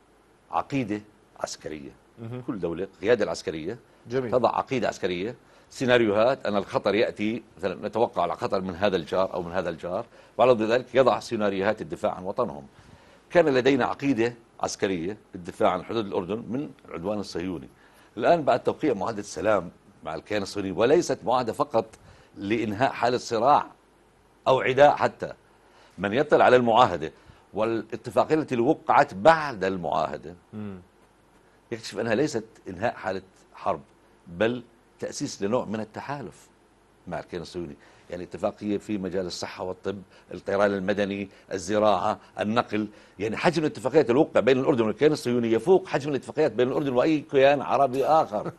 عقيدة عسكرية. كل دولة قيادة العسكرية جميل. تضع عقيدة عسكرية، سيناريوهات أن الخطر يأتي مثلا، نتوقع على خطر من هذا الجار أو من هذا الجار، وعلى ضد ذلك يضع سيناريوهات الدفاع عن وطنهم. كان لدينا عقيدة عسكرية بالدفاع عن حدود الأردن من العدوان الصهيوني. الآن بعد توقيع معاهدة السلام مع الكيان الصهيوني، وليست معاهدة فقط لإنهاء حالة صراع أو عداء، حتى من يطلع على المعاهدة والاتفاقية التي وقعت بعد المعاهدة يكتشف أنها ليست إنهاء حالة حرب، بل تأسيس لنوع من التحالف مع الكيان الصهيوني. يعني اتفاقية في مجال الصحة والطب، الطيران المدني، الزراعة، النقل. يعني حجم الاتفاقيات الوقع بين الأردن والكيان الصهيوني يفوق حجم الاتفاقيات بين الأردن وأي كيان عربي آخر.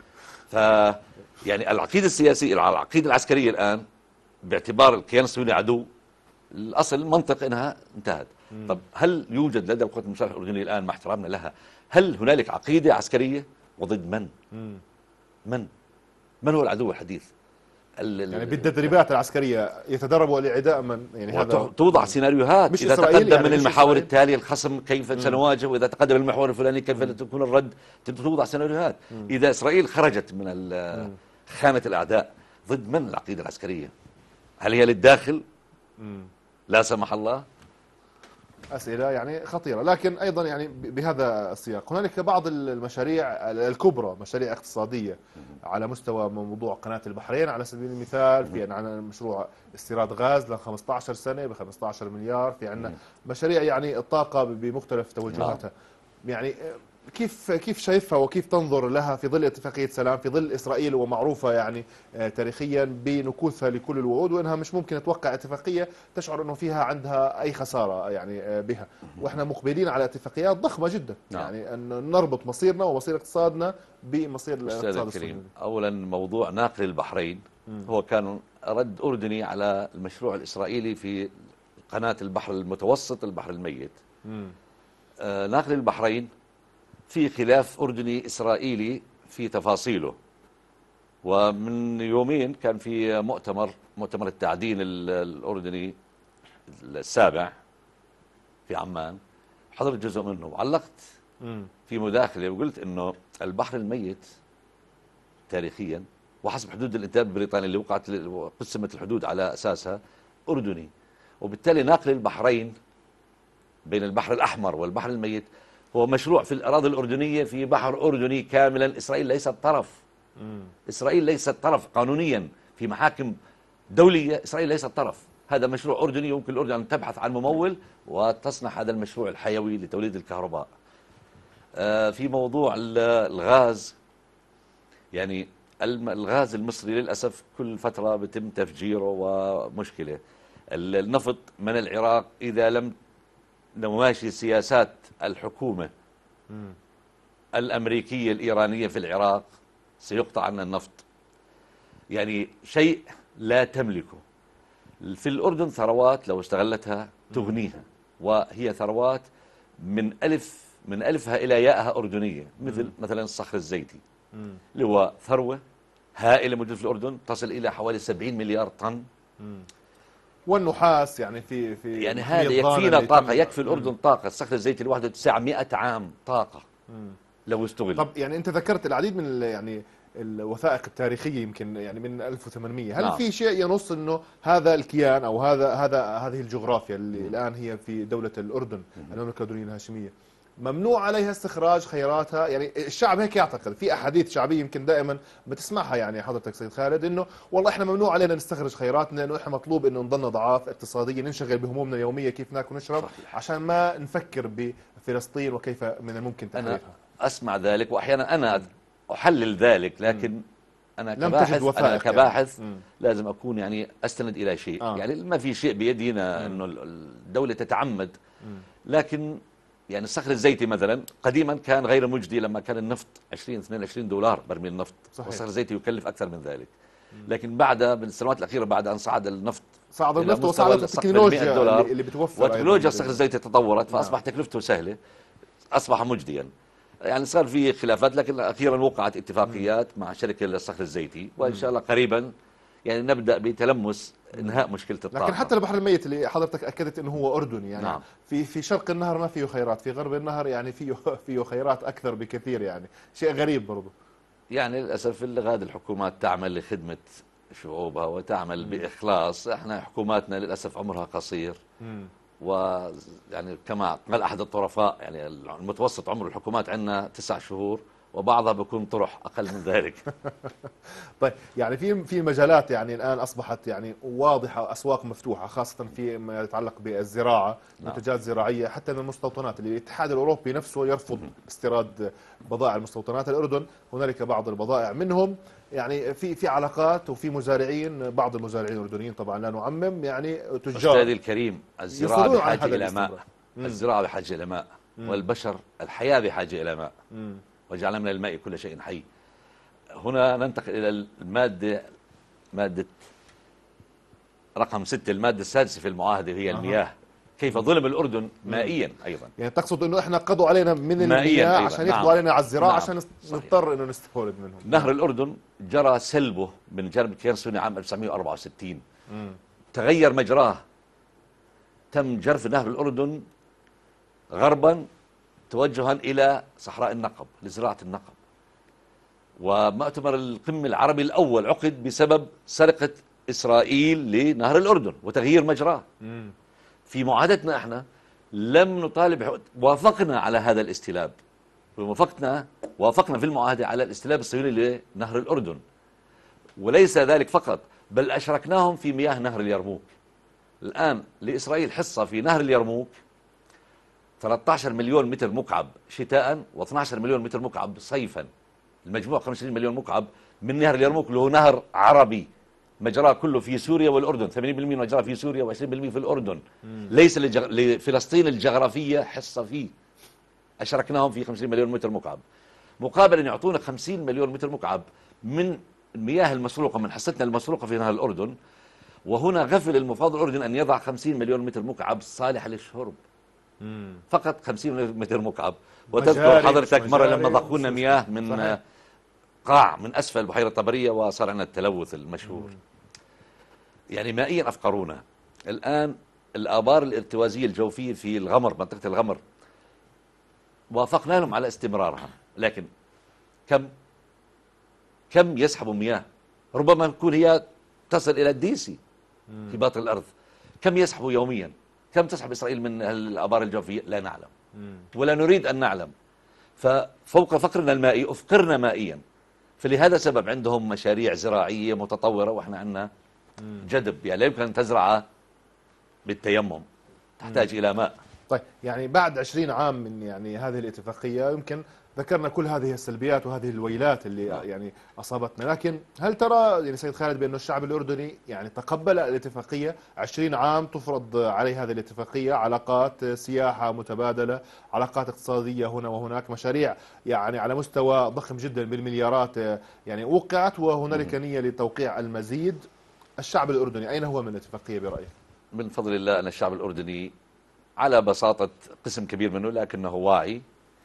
يعني العقيدة السياسية، العقيدة العسكرية الآن باعتبار الكيان الصهيوني عدو، الأصل منطق أنها انتهت. طب هل يوجد لدى القوات المسلحة الأردنية الآن مع احترامنا لها، هل هنالك عقيدة عسكرية وضد من؟ من هو العدو الحديث؟ يعني بالتدريبات العسكرية يتدربوا لإعداء من؟ يعني هذا توضع سيناريوهات، مش إذا إسرائيل تقدم يعني من المحاور التالية الخصم كيف سنواجه، وإذا تقدم المحور الفلاني كيف تكون الرد. توضع سيناريوهات. إذا إسرائيل خرجت من خانة الأعداء، ضد من العقيدة العسكرية؟ هل هي للداخل لا سمح الله؟ أسئلة يعني خطيرة. لكن أيضا يعني بهذا السياق هنالك بعض المشاريع الكبرى، مشاريع اقتصادية على مستوى موضوع قناة البحرين على سبيل المثال. في عندنا مشروع استيراد غاز ل 15 سنة ب 15 مليار. في عندنا مشاريع يعني الطاقة بمختلف توجهاتها. يعني كيف شايفها وكيف تنظر لها في ظل اتفاقية سلام، في ظل إسرائيل ومعروفة يعني تاريخيا بنكوثها لكل الوعود، وأنها مش ممكن توقع اتفاقية تشعر أنه فيها عندها أي خسارة يعني بها، وإحنا مقبلين على اتفاقيات ضخمة جدا. نعم. يعني أن نربط مصيرنا ومصير اقتصادنا بمصير أستاذ الاقتصاد الكريم، الصهيوني. أولا موضوع ناقل البحرين هو كان رد أردني على المشروع الإسرائيلي في قناة البحر المتوسط البحر الميت. ناقل البحرين في خلاف أردني إسرائيلي في تفاصيله، ومن يومين كان في مؤتمر التعدين الأردني السابع في عمان، حضرت جزء منه وعلقت في مداخلة وقلت إنه البحر الميت تاريخيا وحسب حدود الإنتاج البريطاني اللي قسمت الحدود على أساسها أردني، وبالتالي ناقل البحرين بين البحر الأحمر والبحر الميت هو مشروع في الأراضي الأردنية في بحر أردني كاملا. إسرائيل ليست طرف، إسرائيل ليست طرف قانونيا في محاكم دولية، إسرائيل ليست طرف. هذا مشروع أردني، يمكن الأردن أن تبحث عن ممول وتصنع هذا المشروع الحيوي لتوليد الكهرباء. في موضوع الغاز، يعني الغاز المصري للأسف كل فترة بتم تفجيره ومشكلة. النفط من العراق إذا لم نماشي سياسات الحكومة الأمريكية الإيرانية في العراق سيقطع عنا النفط، يعني شيء لا تملكه. في الأردن ثروات لو استغلتها تغنيها، وهي ثروات من ألفها إلى ياءها أردنية، مثلا الصخر الزيتي اللي هو ثروة هائلة موجودة في الأردن تصل إلى حوالي 70 مليار طن. والنحاس يعني في يعني هذا يكفينا طاقة، يكفي الأردن طاقة. الصخر الزيتي لوحده 900 عام طاقة لو استغل. طب يعني أنت ذكرت العديد من يعني الوثائق التاريخية يمكن يعني من 1800، هل نعم. في شيء ينص انه هذا الكيان او هذه الجغرافيا اللي الان هي في دولة الأردن المملكة الأردنية الهاشمية ممنوع عليها استخراج خيراتها؟ يعني الشعب هيك يعتقد، في احاديث شعبيه يمكن دائما بتسمعها يعني حضرتك سيد خالد، انه والله احنا ممنوع علينا نستخرج خيراتنا، انه احنا مطلوب انه نضلنا ضعاف اقتصاديا، ننشغل بهمومنا اليوميه كيف ناكل ونشرب، صحيح. عشان ما نفكر بفلسطين وكيف من الممكن تحريرها. أنا أسمع ذلك وأحيانا أنا أحلل ذلك، لكن أنا كباحث يعني. لازم أكون يعني أستند إلى شيء. يعني ما في شيء بيدينا أنه الدولة تتعمد، لكن يعني الصخر الزيتي مثلا قديما كان غير مجدي لما كان النفط 22 دولار برميل النفط، والصخر الزيتي يكلف أكثر من ذلك. لكن بعد بالسنوات الأخيرة بعد أن صعد النفط وصعدت التكنولوجيا اللي بتوفر، وتكنولوجيا الصخر الزيتي تطورت، فأصبح تكلفته سهلة، أصبح مجديا. يعني صار في خلافات، لكن أخيرا وقعت اتفاقيات مع شركة الصخر الزيتي، وإن شاء الله قريبا يعني نبدأ بتلمس انهاء مشكلة الطاقة. لكن حتى البحر الميت اللي حضرتك أكدت انه هو أردني، يعني نعم. في شرق النهر ما فيه خيرات، في غرب النهر يعني فيه خيرات أكثر بكثير، يعني شيء غريب برضه. يعني للأسف هذه الحكومات تعمل لخدمة شعوبها وتعمل بإخلاص. احنا حكوماتنا للأسف عمرها قصير، ويعني كما قال أحد الطرفاء يعني المتوسط عمر الحكومات عندنا 9 شهور، وبعضها بيكون طرح أقل من ذلك. طيب يعني في مجالات يعني الآن أصبحت يعني واضحة، أسواق مفتوحة خاصة في ما يتعلق بالزراعة، منتجات زراعية حتى من المستوطنات اللي الاتحاد الأوروبي نفسه يرفض استيراد بضائع المستوطنات. الأردن هنالك بعض البضائع منهم، يعني في علاقات وفي مزارعين، بعض المزارعين الأردنيين طبعا لا نعمم، يعني تجار. أستاذي الكريم، الزراعة بحاجة إلى ماء، الزراعة بحاجة إلى ماء، والبشر الحياة بحاجة إلى ماء، وجعلنا من الماء كل شيء حي. هنا ننتقل إلى مادة رقم 6، المادة السادسة في المعاهدة، هي المياه. كيف ظلم الأردن مائيا أيضا. يعني تقصد أنه إحنا قضوا علينا من المياه عشان يقضوا علينا على الزراعة، عشان نضطر أنه نستورد منهم. نهر الأردن جرى سلبه من جانب الكيان الصهيوني عام 1964. تغير مجراه، تم جرف نهر الأردن غربا توجها إلى صحراء النقب لزراعة النقب. ومؤتمر القمة العربي الأول عقد بسبب سرقة إسرائيل لنهر الأردن وتغيير مجراه. في معاهدتنا احنا لم نطالب، وافقنا على هذا الاستلاب، وافقنا في المعاهدة على الاستلاب الصهيوني لنهر الأردن. وليس ذلك فقط، بل أشركناهم في مياه نهر اليرموك. الآن لإسرائيل حصة في نهر اليرموك 13 مليون متر مكعب شتاء و12 مليون متر مكعب صيفا. المجموع 25 مليون مكعب من نهر اليرموك، اللي هو نهر عربي مجراه كله في سوريا والأردن، 80% مجراه في سوريا و20% في الأردن. ليس لفلسطين الجغرافية حصة فيه، أشركناهم في 50 مليون متر مكعب، مقابل أن يعطونا 50 مليون متر مكعب من المياه المسروقة، من حصتنا المسروقة في نهر الأردن. وهنا غفل المفاوض الأردن أن يضع 50 مليون متر مكعب صالحة للشرب، فقط 50 متر مكعب. وتذكر حضرتك مرة لما ضخوا لنا مياه من قاع من أسفل بحيرة طبرية وصار عندنا التلوث المشهور. يعني مائيا أفقرونا. الآن الآبار الارتوازية الجوفية في الغمر، منطقة الغمر، وافقنا لهم على استمرارها، لكن كم يسحبوا مياه؟ ربما تكون هي تصل إلى الديسي في باطن الأرض. كم يسحبوا يوميا؟ كم تسحب إسرائيل من الآبار الجوفية؟ لا نعلم ولا نريد أن نعلم. ففوق فقرنا المائي أفقرنا مائيا. فلهذا سبب عندهم مشاريع زراعية متطورة، وإحنا عندنا جدب، يعني لا يمكن أن تزرع بالتيمم، تحتاج إلى ماء. طيب، يعني بعد 20 عام من يعني هذه الاتفاقية، يمكن ذكرنا كل هذه السلبيات وهذه الويلات اللي يعني أصابتنا، لكن هل ترى يعني سيد خالد بأن الشعب الأردني يعني تقبل الاتفاقية؟ 20 عام تفرض عليه هذه الاتفاقية، علاقات سياحة متبادلة، علاقات اقتصادية هنا وهناك، مشاريع يعني على مستوى ضخم جدا بالمليارات يعني وقعت، وهنالك نية لتوقيع المزيد. الشعب الأردني أين هو من الاتفاقية برأيك؟ من فضل الله أن الشعب الأردني على بساطة قسم كبير منه لكنه واعي.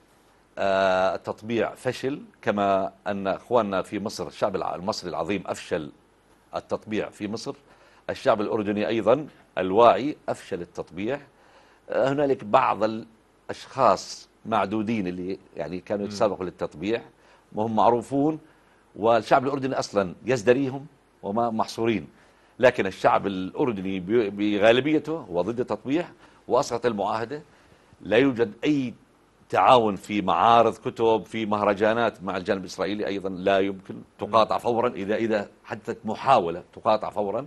التطبيع فشل، كما أن أخواننا في مصر الشعب المصري العظيم أفشل التطبيع في مصر. الشعب الأردني أيضا الواعي أفشل التطبيع. هنالك بعض الأشخاص معدودين اللي يعني كانوا يتسابقوا للتطبيع وهم معروفون، والشعب الأردني أصلا يزدريهم وما محصورين. لكن الشعب الأردني بغالبيته هو ضد التطبيع وأسقط المعاهدة. لا يوجد أي تعاون في معارض كتب، في مهرجانات مع الجانب الإسرائيلي أيضا لا يمكن، تقاطع فورا إذا حدثت محاولة، تقاطع فورا.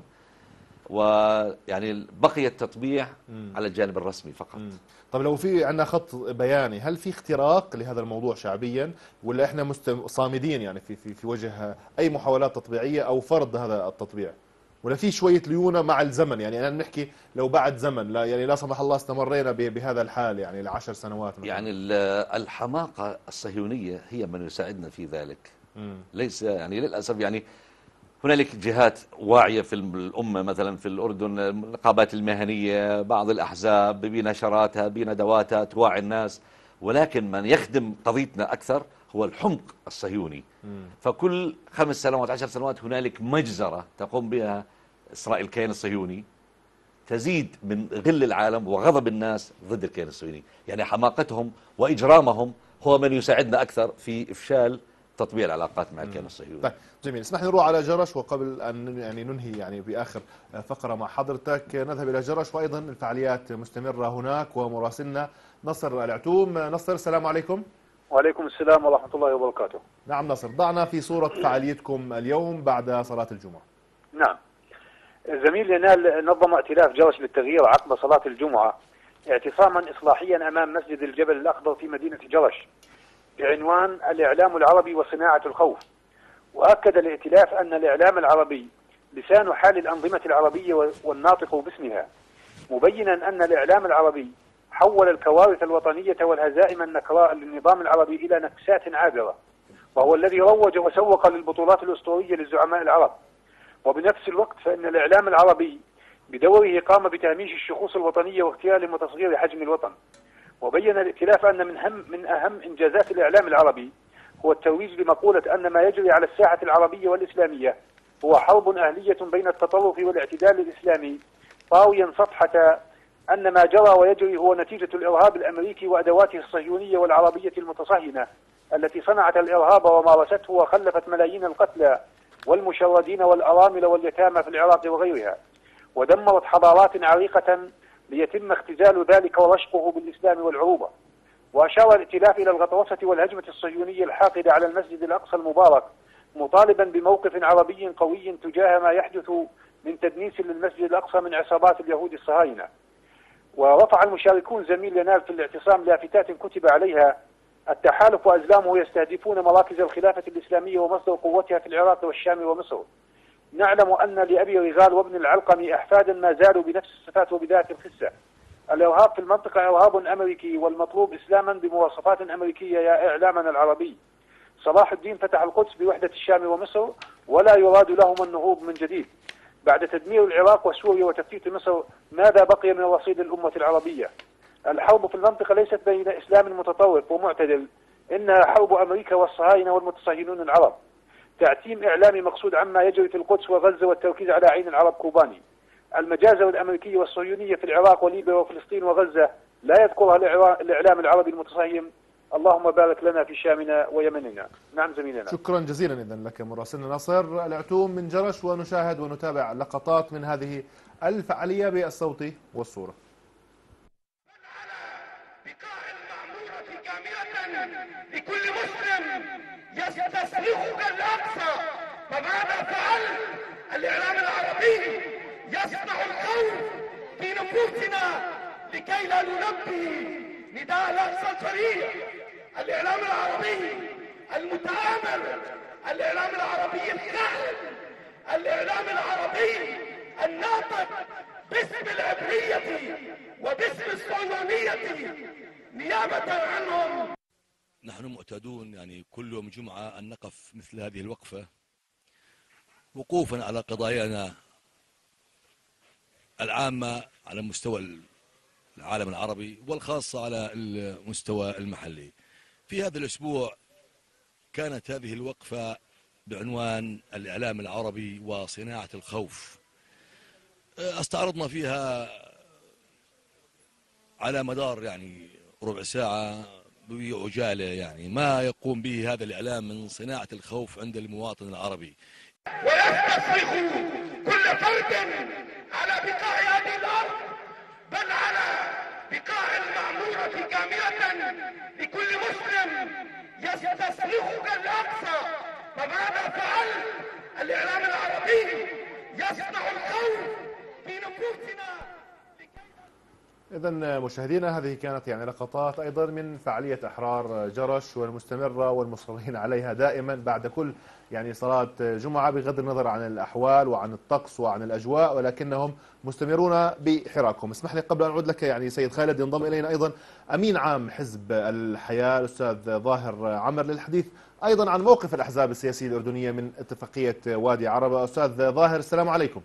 ويعني بقي التطبيع على الجانب الرسمي فقط. طب لو في عندنا خط بياني، هل في اختراق لهذا الموضوع شعبيا، ولا احنا صامدين يعني في وجه اي محاولات تطبيعية او فرض هذا التطبيع، ولا في شوية ليونة مع الزمن؟ يعني أنا نحكي لو بعد زمن، لا يعني لا سمح الله استمرينا بهذا الحال يعني ل10 سنوات مثلا. يعني الحماقة الصهيونية هي من يساعدنا في ذلك. ليس يعني للأسف يعني هنالك جهات واعية في الأمة، مثلا في الأردن النقابات المهنية، بعض الأحزاب بنشراتها بندواتها توعي الناس، ولكن من يخدم قضيتنا أكثر هو الحمق الصهيوني. فكل 5 سنوات 10 سنوات هنالك مجزرة تقوم بها إسرائيل الكيان الصهيوني، تزيد من غل العالم وغضب الناس ضد الكيان الصهيوني. يعني حماقتهم وإجرامهم هو من يساعدنا أكثر في إفشال تطبيع العلاقات مع الكيان الصهيوني. طيب جميل، اسمح لي نروح على جرش، وقبل أن يعني ننهي يعني بآخر فقرة مع حضرتك نذهب إلى جرش، وأيضا الفعاليات مستمرة هناك، ومراسلنا نصر العتوم. نصر، السلام عليكم. وعليكم السلام ورحمة الله وبركاته. نعم نصر، ضعنا في صورة فعاليتكم اليوم بعد صلاة الجمعة. نعم، زميل ينال نظم ائتلاف جرش للتغيير عقب صلاة الجمعة اعتصاما إصلاحيا أمام مسجد الجبل الأخضر في مدينة جرش بعنوان الإعلام العربي وصناعة الخوف. وأكد الائتلاف أن الإعلام العربي لسان حال الأنظمة العربية والناطق باسمها، مبينا أن الإعلام العربي حول الكوارث الوطنية والهزائم النكراء للنظام العربي إلى نكسات عابرة، وهو الذي روج وسوق للبطولات الأسطورية للزعماء العرب. وبنفس الوقت فإن الإعلام العربي بدوره قام بتهميش الشخوص الوطنية واغتيال وتصغير حجم الوطن. وبين الائتلاف أن من أهم إنجازات الإعلام العربي هو الترويج لمقولة أن ما يجري على الساحة العربية والإسلامية هو حرب أهلية بين التطرف والاعتدال الإسلامي، طاويا سطحة أن ما جرى ويجري هو نتيجة الإرهاب الأمريكي وأدواته الصهيونية والعربية المتصهينة التي صنعت الإرهاب ومارسته وخلفت ملايين القتلى والمشردين والأرامل واليتامى في العراق وغيرها، ودمرت حضارات عريقة ليتم اختزال ذلك ورشقه بالإسلام والعروبة. وأشار الائتلاف إلى الغطرسة والهجمة الصهيونية الحاقدة على المسجد الأقصى المبارك، مطالبا بموقف عربي قوي تجاه ما يحدث من تدنيس للمسجد الأقصى من عصابات اليهود الصهاينة. ورفع المشاركون زميل ينال في الاعتصام لافتات كتب عليها: التحالف وأزلامه يستهدفون مراكز الخلافة الإسلامية ومصدر قوتها في العراق والشام ومصر. نعلم أن لأبي رغال وابن العلقمي أحفادا ما زالوا بنفس الصفات وبذات الخسة. الإرهاب في المنطقة إرهاب أمريكي، والمطلوب إسلاما بمواصفات أمريكية يا إعلامنا العربي. صلاح الدين فتح القدس بوحدة الشام ومصر، ولا يراد لهما النهوض من جديد. بعد تدمير العراق وسوريا وتفتيت مصر، ماذا بقي من رصيد الأمة العربية؟ الحرب في المنطقة ليست بين إسلام متطرف ومعتدل، إنها حرب أمريكا والصهاينة والمتصهينون العرب. تعتيم إعلامي مقصود عما يجري في القدس وغزة والتركيز على عين العرب كوباني. المجازر الأمريكية والصهيونية في العراق وليبيا وفلسطين وغزة لا يذكرها الإعلام العربي المتصهين. اللهم بارك لنا في شامنا ويمننا. نعم زميلنا. شكرا جزيلا إذا لك مراسلنا ناصر العتوم من جرش، ونشاهد ونتابع لقطات من هذه الفعالية بالصوت والصورة. لكل مسلم يستصرخك الأقصى، فماذا فعل الإعلام العربي؟ يصنع الخوف في نفوسنا لكي لا نلبي نداء الأقصى الصريح. الإعلام العربي المتآمر، الإعلام العربي الخائن، الإعلام العربي الناطق باسم العبرية وباسم الصهيونية نيابة عنهم. نحن معتادون يعني كل يوم جمعة أن نقف مثل هذه الوقفة وقوفا على قضايانا العامة على مستوى العالم العربي والخاصة على المستوى المحلي. في هذا الأسبوع كانت هذه الوقفة بعنوان الإعلام العربي وصناعة الخوف. استعرضنا فيها على مدار يعني ربع ساعة بعجالة يعني ما يقوم به هذا الإعلام من صناعة الخوف عند المواطن العربي. ويستصرخ كل فرد على بقاع هذه الأرض، بل على بقاع المعمورة كاملة. لكل مسلم يستصرخك الأقصى، فماذا فعل الإعلام العربي؟ يصنع الخوف في نفوسنا. إذا مشاهدينا هذه كانت يعني لقطات أيضا من فعالية أحرار جرش والمستمرة والمصرين عليها دائما بعد كل يعني صلاة جمعة، بغض النظر عن الأحوال وعن الطقس وعن الأجواء، ولكنهم مستمرون بحراكهم. اسمح لي قبل أن أعود لك يعني سيد خالد، ينضم إلينا أيضا أمين عام حزب الحياة الأستاذ ظاهر عمر للحديث أيضا عن موقف الأحزاب السياسية الأردنية من اتفاقية وادي عربة. أستاذ ظاهر السلام عليكم.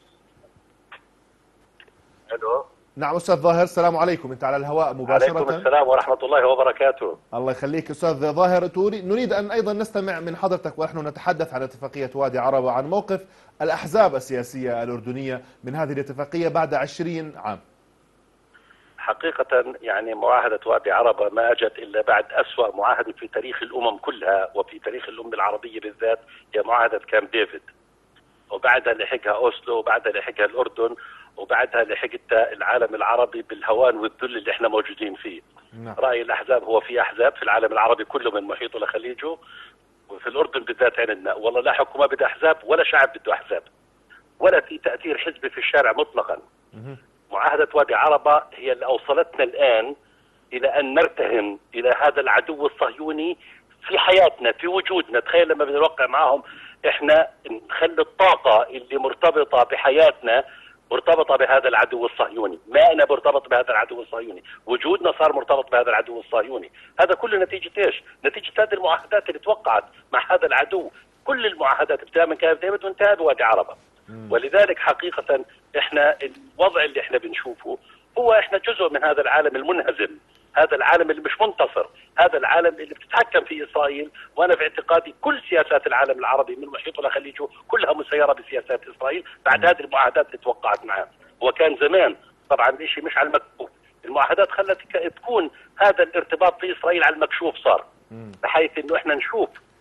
الو. نعم أستاذ ظاهر السلام عليكم، أنت على الهواء مباشرة. عليكم السلام ورحمة الله وبركاته. الله يخليك أستاذ ظاهر، نريد أن أيضا نستمع من حضرتك ونحن نتحدث عن اتفاقية وادي عربة عن موقف الأحزاب السياسية الأردنية من هذه الاتفاقية بعد 20 عام. حقيقة يعني معاهدة وادي عربة ما أجت إلا بعد أسوأ معاهدة في تاريخ الأمم كلها وفي تاريخ الأمة العربية بالذات، هي معاهدة كامب ديفيد، وبعدها لحقها أوسلو، وبعدها لحقها الأردن، وبعدها لحقتها العالم العربي بالهوان والذل اللي احنا موجودين فيه. نعم. رأي الأحزاب هو في أحزاب في العالم العربي كله من محيطه لخليجه، وفي الأردن بالذات عندنا والله لا حكومة بده أحزاب ولا شعب بده أحزاب ولا في تأثير حزبي في الشارع مطلقا. معاهدة وادي عربة هي اللي أوصلتنا الآن إلى أن نرتهن إلى هذا العدو الصهيوني في حياتنا في وجودنا. تخيل لما بنوقع معهم احنا نخلي الطاقة اللي مرتبطة بحياتنا مرتبطة بهذا العدو الصهيوني، ما أنا مرتبط بهذا العدو الصهيوني، وجودنا صار مرتبط بهذا العدو الصهيوني. هذا كله نتيجة إيش؟ نتيجة هذه المعاهدات اللي توقعت مع هذا العدو. كل المعاهدات ابتداء من كامب ديفيد وانتهى بوادي عربة. ولذلك حقيقة احنا الوضع اللي احنا بنشوفه هو احنا جزء من هذا العالم المنهزم، هذا العالم اللي مش منتصر، هذا العالم اللي بتتحكم فيه إسرائيل. وأنا في اعتقادي كل سياسات العالم العربي من محيطه لخليجه كلها مسيرة بسياسات إسرائيل بعد هذه المعاهدات اللي توقعت معها. وكان زمان طبعا الشيء مش على المكشوف، المعاهدات خلت تكون هذا الارتباط في إسرائيل على المكشوف صار، بحيث إنه احنا نشوف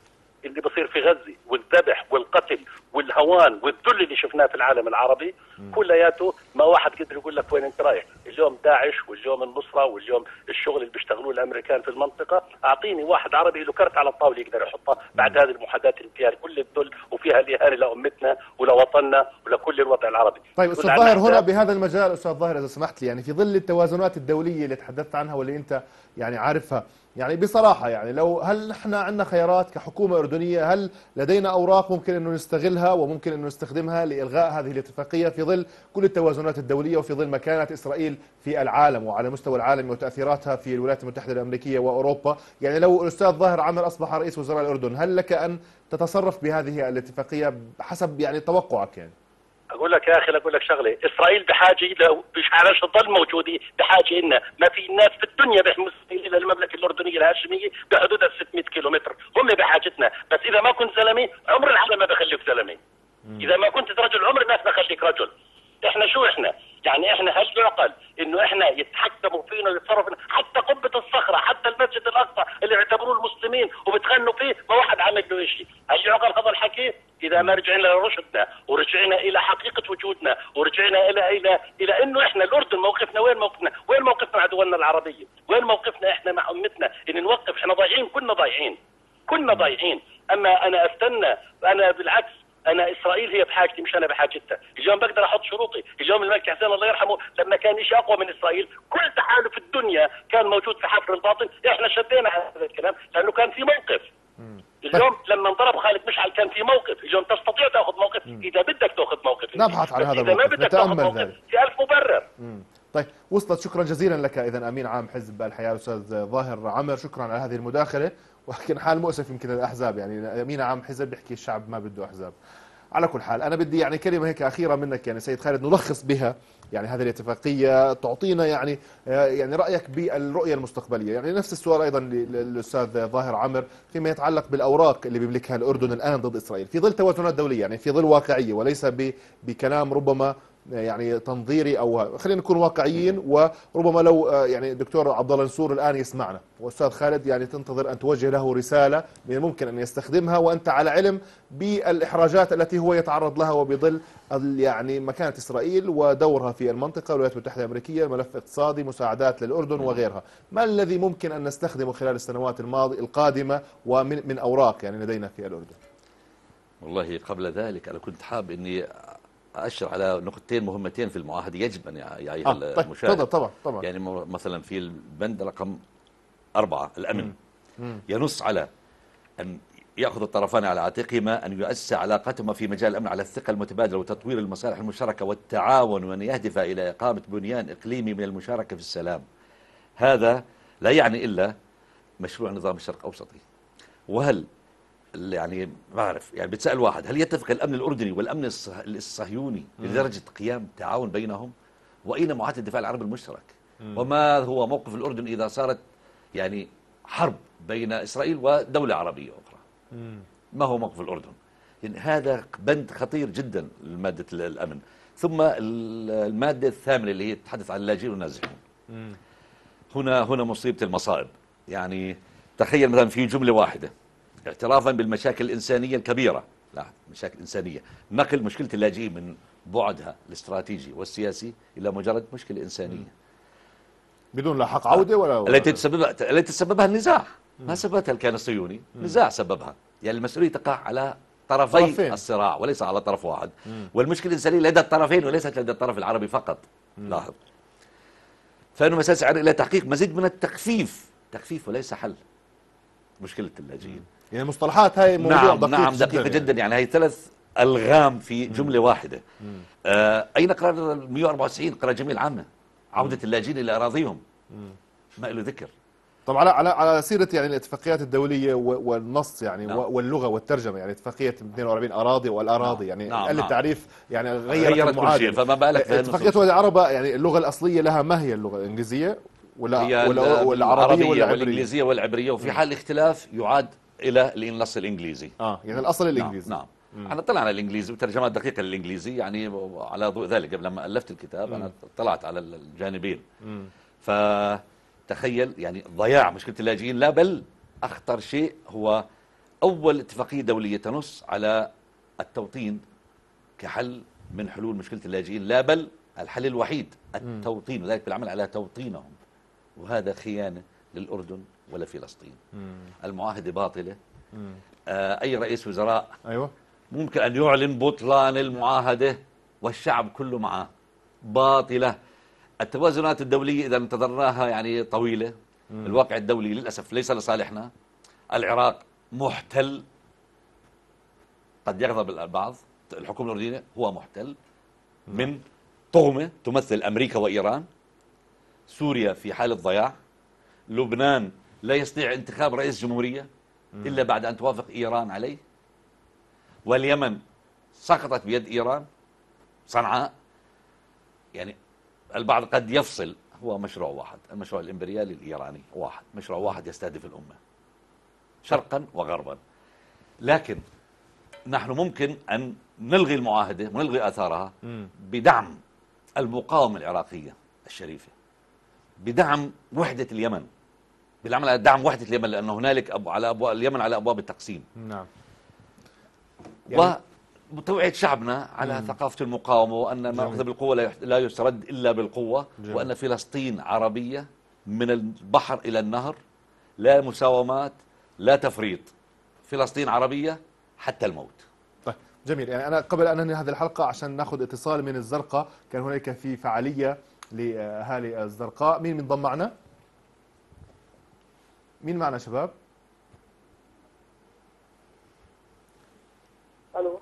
اللي بصير في غزه والذبح والقتل والهوان والذل اللي شفناه في العالم العربي كلياته ما واحد قدر يقول لك وين انت رايح. اليوم داعش واليوم النصره واليوم الشغل اللي بيشتغلوه الامريكان في المنطقه، اعطيني واحد عربي له كرت على الطاوله يقدر يحطها بعد هذه المحادثات اللي فيها كل الذل وفيها الاهانه لامتنا ولوطننا ولكل الوضع العربي. طيب استاذ ظاهر، هنا بهذا المجال استاذ ظاهر اذا سمحت لي، يعني في ظل التوازنات الدوليه اللي تحدثت عنها واللي انت يعني عارفها، يعني بصراحه يعني هل نحن عندنا خيارات كحكومه اردنيه؟ هل لدينا اوراق ممكن انه نستغلها وممكن انه نستخدمها لالغاء هذه الاتفاقيه في ظل كل التوازنات الدوليه وفي ظل مكانه اسرائيل في العالم وعلى مستوى العالم وتاثيراتها في الولايات المتحده الامريكيه واوروبا؟ يعني لو الاستاذ ظاهر عامر اصبح رئيس وزراء الاردن، هل لك ان تتصرف بهذه الاتفاقيه حسب يعني توقعك؟ يعني اقول لك يا اخي، اقول لك شغله، اسرائيل بحاجه لو مش عارف تضل موجوده بحاجه لنا، ما في ناس في الدنيا الى المملكه الاردنيه الهاشميه بحدود 600 كيلومتر، هم بحاجتنا، بس اذا ما كنت زلمه عمر العالم ما بخليك زلمه. اذا ما كنت رجل عمر الناس ما خليك رجل. احنا شو احنا؟ يعني احنا هل يعقل انه احنا يتحكموا فينا ويتصرفوا فينا؟ حتى قبه الصخره، حتى المسجد الاقصى اللي يعتبروه المسلمين وبتغنوا فيه ما واحد عمل له شيء، هل يعقل هذا الحكي؟ اذا ما رجعنا لرشدنا ورجعنا الى حقيقه وجودنا ورجعنا الى انه احنا الاردن موقفنا، وين موقفنا؟ وين موقفنا مع دولنا العربيه؟ وين موقفنا احنا مع امتنا؟ ان نوقف، احنا ضايعين، كنا ضايعين. اما انا استنى، انا بالعكس، انا اسرائيل هي بحاجتي مش انا بحاجتها. اليوم بقدر احط شروطي. اليوم الملك حسين الله يرحمه لما كان شيء اقوى من اسرائيل، كل تحالف الدنيا كان موجود في حفر الباطن، احنا شدينا هذا الكلام لانه كان في موقف. اليوم لما انضرب خالد مشعل كان في موقف، اليوم تستطيع تاخذ موقف اذا بدك تاخذ موقف. نبحث عن هذا اذا ما الموقف، بدك تاخذ نتامل موقف ذلك. في 1000 مبرر. طيب وصلت، شكرا جزيلا لك اذا امين عام حزب الحياه الاستاذ ظاهر عمر، شكرا على هذه المداخله. ولكن حال مؤسف يمكن الاحزاب، يعني امين عام حزب بيحكي الشعب ما بده احزاب. على كل حال انا بدي يعني كلمه هيك اخيره منك يعني سيد خالد نلخص بها يعني هذه الاتفاقيه، تعطينا يعني رايك بالرؤيه المستقبليه. يعني نفس السؤال ايضا للاستاذ ظاهر عمر فيما يتعلق بالاوراق اللي بيملكها الاردن الان ضد اسرائيل في ظل توازنات دوليه، يعني في ظل واقعيه وليس بكلام ربما يعني تنظيري، او خلينا نكون واقعيين. وربما لو يعني الدكتور عبد الله نصور الان يسمعنا واستاذ خالد يعني تنتظر ان توجه له رساله من الممكن ان يستخدمها وانت على علم بالاحراجات التي هو يتعرض لها وبظل يعني مكانه اسرائيل ودورها في المنطقه والولايات المتحده الامريكيه، ملف اقتصادي، مساعدات للاردن وغيرها، ما الذي ممكن ان نستخدمه خلال السنوات القادمه ومن اوراق يعني لدينا في الاردن؟ والله قبل ذلك انا كنت حاب اني أشر على نقطتين مهمتين في المعاهدة يجب أن يعيها المشاهد. طبعا. يعني مثلا في البند رقم 4 الأمن ينص على أن يأخذ الطرفان على عاتقهما أن يؤسس علاقتهما في مجال الأمن على الثقة المتبادلة وتطوير المصالح المشتركة والتعاون، وأن يهدف إلى إقامة بنيان إقليمي من المشاركة في السلام. هذا لا يعني إلا مشروع نظام الشرق الأوسطي. وهل يعني ما أعرف، يعني بتسأل واحد هل يتفق الأمن الأردني والأمن الصهيوني لدرجة قيام تعاون بينهم؟ وأين معاهدة الدفاع العربي المشترك؟ وما هو موقف الأردن إذا صارت يعني حرب بين إسرائيل ودولة عربية أخرى؟ ما هو موقف الأردن؟ يعني هذا بند خطير جدا لمادة الأمن. ثم المادة الثامنة اللي هي تتحدث عن اللاجئين والنازحون. هنا مصيبة المصائب. يعني تخيل مثلا في جملة واحدة اعترافا بالمشاكل الإنسانية الكبيرة، لا مشاكل إنسانية، نقل مشكلة اللاجئين من بعدها الاستراتيجي والسياسي إلى مجرد مشكلة إنسانية بدون لا حق عودة ولا التي تسببها النزاع. ما سببتها الكيان الصهيوني، نزاع سببها. يعني المسؤولية تقع على طرفين الصراع وليس على طرف واحد. والمشكلة الإنسانية لدى الطرفين وليست لدى الطرف العربي فقط. لاحظ، فإنه مسألة إلى تحقيق مزيد من التخفيف وليس حل مشكلة اللاجئين. يعني المصطلحات هاي موضوع نعم دقيقة جدا. يعني هي 3 ألغام في جملة واحدة. أين قرار 194 قرار الجمعية العامة عودة اللاجئين إلى أراضيهم؟ ما له ذكر. طبعا على سيرة يعني الاتفاقيات الدولية والنص يعني واللغة والترجمة، يعني اتفاقية 42 أراضي والأراضي يعني قال التعريف يعني غيرت كل شيء. فما بالك اتفاقية وادي عربة، يعني اللغة الأصلية لها ما هي اللغة الإنجليزية والعربية والإنجليزية والعبرية، وفي حال اختلاف يعاد إلى النص الإنجليزي. يعني الأصل الإنجليزي. نعم. أنا طلعنا على الإنجليزي وترجمات دقيقة للإنجليزي، يعني على ضوء ذلك قبل لما ألفت الكتاب أنا طلعت على الجانبين. فتخيل يعني ضياع مشكلة اللاجئين. لا بل أخطر شيء هو أول اتفاقية دولية تنص على التوطين كحل من حلول مشكلة اللاجئين، لا بل الحل الوحيد التوطين، وذلك بالعمل على توطينهم، وهذا خيانة للأردن ولا فلسطين. المعاهدة باطلة. أي رئيس وزراء أيوة ممكن أن يعلن بطلان المعاهدة والشعب كله معه. باطلة. التوازنات الدولية إذا انتظرناها يعني طويلة. الواقع الدولي للأسف ليس لصالحنا. العراق محتل، قد يغضب البعض، الحكومة الأردنية هو محتل من طغمة تمثل أمريكا وإيران. سوريا في حالة ضياع. لبنان لا يستطيع انتخاب رئيس جمهورية إلا بعد أن توافق إيران عليه. واليمن سقطت بيد إيران. صنعاء يعني البعض قد يفصل، هو مشروع واحد، المشروع الإمبريالي الإيراني واحد، مشروع واحد يستهدف الأمة شرقا وغربا. لكن نحن ممكن أن نلغي المعاهدة ونلغي آثارها بدعم المقاومة العراقية الشريفة، بدعم وحدة اليمن، بالعمل على دعم وحدة اليمن، لأن هنالك على أبواب اليمن على أبواب التقسيم. نعم. يعني وتوعية شعبنا على ثقافة المقاومة، وأن ما أخذ بالقوة لا يسترد إلا بالقوة. جميل. وأن فلسطين عربية من البحر إلى النهر، لا مساومات لا تفريط. فلسطين عربية حتى الموت. طيب جميل. يعني أنا قبل أن ننهي هذه الحلقة عشان ناخذ اتصال من الزرقاء، كان هناك في فعالية لأهالي الزرقاء. مين منضم معنا؟ مين معنا شباب؟ الو.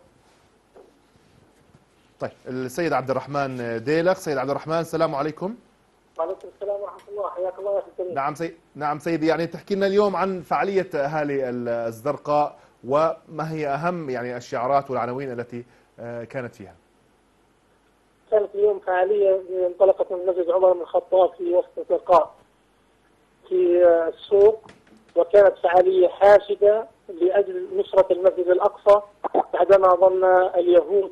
طيب السيد عبد الرحمن ديلق. سيد عبد الرحمن السلام عليكم. وعليكم السلام ورحمه الله، حياك الله يا اخي الكريم. نعم سيدي، يعني تحكي لنا اليوم عن فعالية أهالي الزرقاء، وما هي أهم يعني الشعارات والعناوين التي كانت فيها. كانت اليوم فعالية انطلقت من مسجد عمر بن الخطاب في وسط الزرقاء في السوق، وكانت فعالية حاشدة لأجل نصرة المسجد الأقصى بعدما ظن اليهود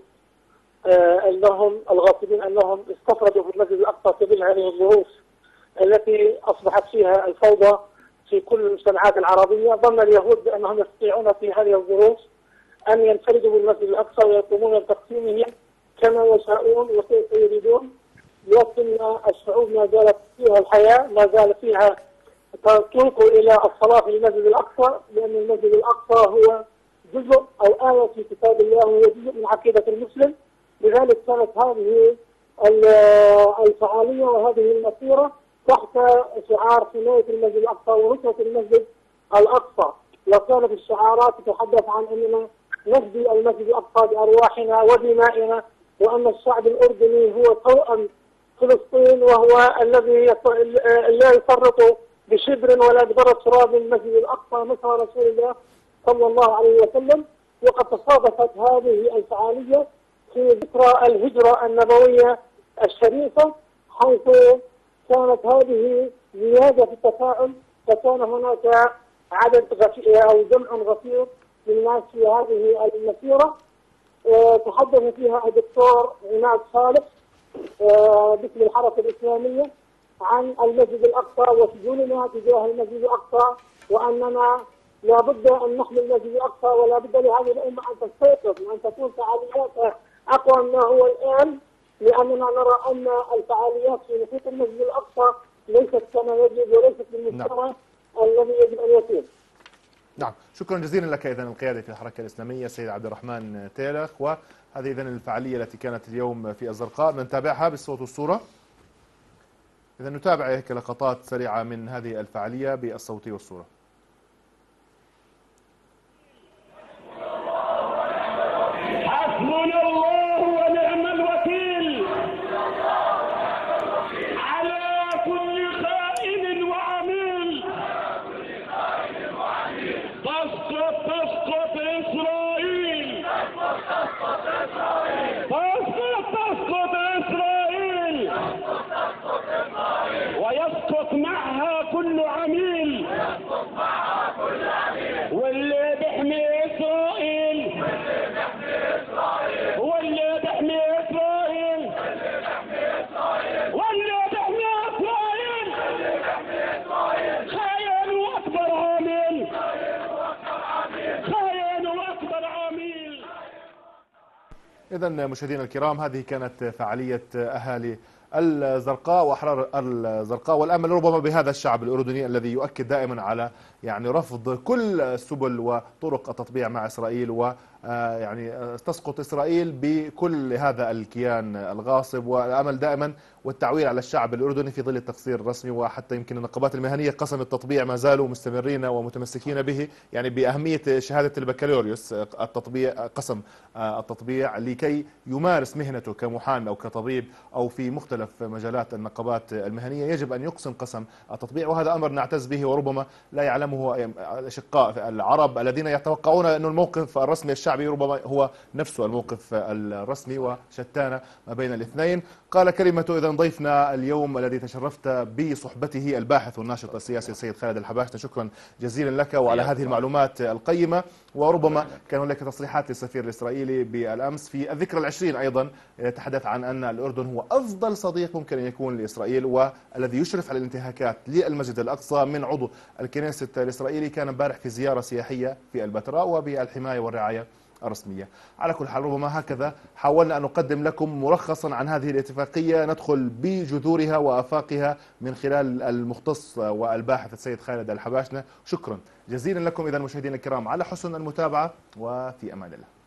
أنهم الغاصبين أنهم استفردوا في المسجد الأقصى سبيل هذه الظروف التي أصبحت فيها الفوضى في كل المجتمعات العربية. ظن اليهود بأنهم يستطيعون في هذه الظروف أن ينفردوا بالمسجد الأقصى ويقومون بتقسيمه كما يشاءون وكيف يريدون، لكن الشعوب ما زالت فيها الحياة، ما زال فيها تلقوا إلى الصلاة في المسجد الأقصى، لأن المسجد الأقصى هو جزء أو آية في كتاب الله، وهو جزء من عقيدة المسلم. لذلك كانت هذه الفعالية وهذه المسيرة تحت شعار حماية المسجد الأقصى ونصرة المسجد الأقصى. وكانت الشعارات تتحدث عن أننا نفدي المسجد الأقصى بأرواحنا ودمائنا، وأن الشعب الأردني هو توأم فلسطين، وهو الذي لا يفرط بشبر ولا بذرة تراب المسجد الأقصى نصر رسول الله صلى الله عليه وسلم. وقد تصادفت هذه الفعالية في ذكرى الهجرة النبوية الشريفة، حيث كانت هذه زيادة في التفاعل، فكان هناك عدد غفير أو جمع غفير للناس في هذه المسيرة. تحدث فيها الدكتور عماد صالح باسم الحركة الإسلامية عن المسجد الأقصى وسجوننا تجاه المسجد الأقصى، وأننا لا بد أن نحمي المسجد الأقصى، ولا بد لهذه الأمة أن تستيقظ وأن تكون فعالياتها أقوى مما هو الآن، لأننا نرى أن الفعاليات في محيط المسجد الأقصى ليست كما يجب وليست بالمستوى الذي يجب أن يكون. نعم، شكرا جزيلا لك إذن القيادة في الحركة الإسلامية سيد عبد الرحمن تيلخ. وهذه إذن الفعالية التي كانت اليوم في الزرقاء، نتابعها بالصوت والصورة. إذن نتابع هيك لقطات سريعة من هذه الفعالية بالصوت والصورة. حسبنا الله ونعم الوكيل على كل خائن وعميل. تسقط إسرائيل، تسقط إسرائيل، ويسقط معها كل عميل. إذا مشاهدينا الكرام، هذه كانت فعالية أهالي الزرقاء وأحرار الزرقاء، والأمل ربما بهذا الشعب الأردني الذي يؤكد دائما على رفض كل سبل وطرق التطبيع مع إسرائيل، و تسقط إسرائيل بكل هذا الكيان الغاصب، والأمل دائما والتعويل على الشعب الأردني في ظل التقصير الرسمي. وحتى يمكن النقابات المهنية قسم التطبيع ما زالوا مستمرين ومتمسكين به، بأهمية شهادة البكالوريوس التطبيع، قسم التطبيع لكي يمارس مهنته كمحامي أو كطبيب أو في مختلف مجالات النقابات المهنية، يجب أن يقسم قسم التطبيع، وهذا أمر نعتز به وربما لا يعلمه الأشقاء العرب الذين يتوقعون أن الموقف الرسمي الشعبي ربما هو نفسه الموقف الرسمي، وشتان ما بين الاثنين. قال كلمته إذا ضيفنا اليوم الذي تشرفت بصحبته الباحث والناشط السياسي السيد خالد الحباشنة، شكرا جزيلا لك وعلى هذه المعلومات القيمة. وربما كان هناك تصريحات للسفير الإسرائيلي بالأمس في الذكرى العشرين أيضا يتحدث عن أن الأردن هو أفضل صديق ممكن أن يكون لإسرائيل، والذي يشرف على الانتهاكات للمسجد الأقصى من عضو الكنيسة الإسرائيلي كان امبارح في زيارة سياحية في البتراء وبالحماية والرعاية الرسمية. على كل حال، ربما هكذا حاولنا أن نقدم لكم ملخصا عن هذه الاتفاقية ندخل بجذورها وآفاقها من خلال المختص والباحث السيد خالد الحباشنة. شكرا جزيلا لكم إذا مشاهدينا الكرام على حسن المتابعة، وفي أمان الله.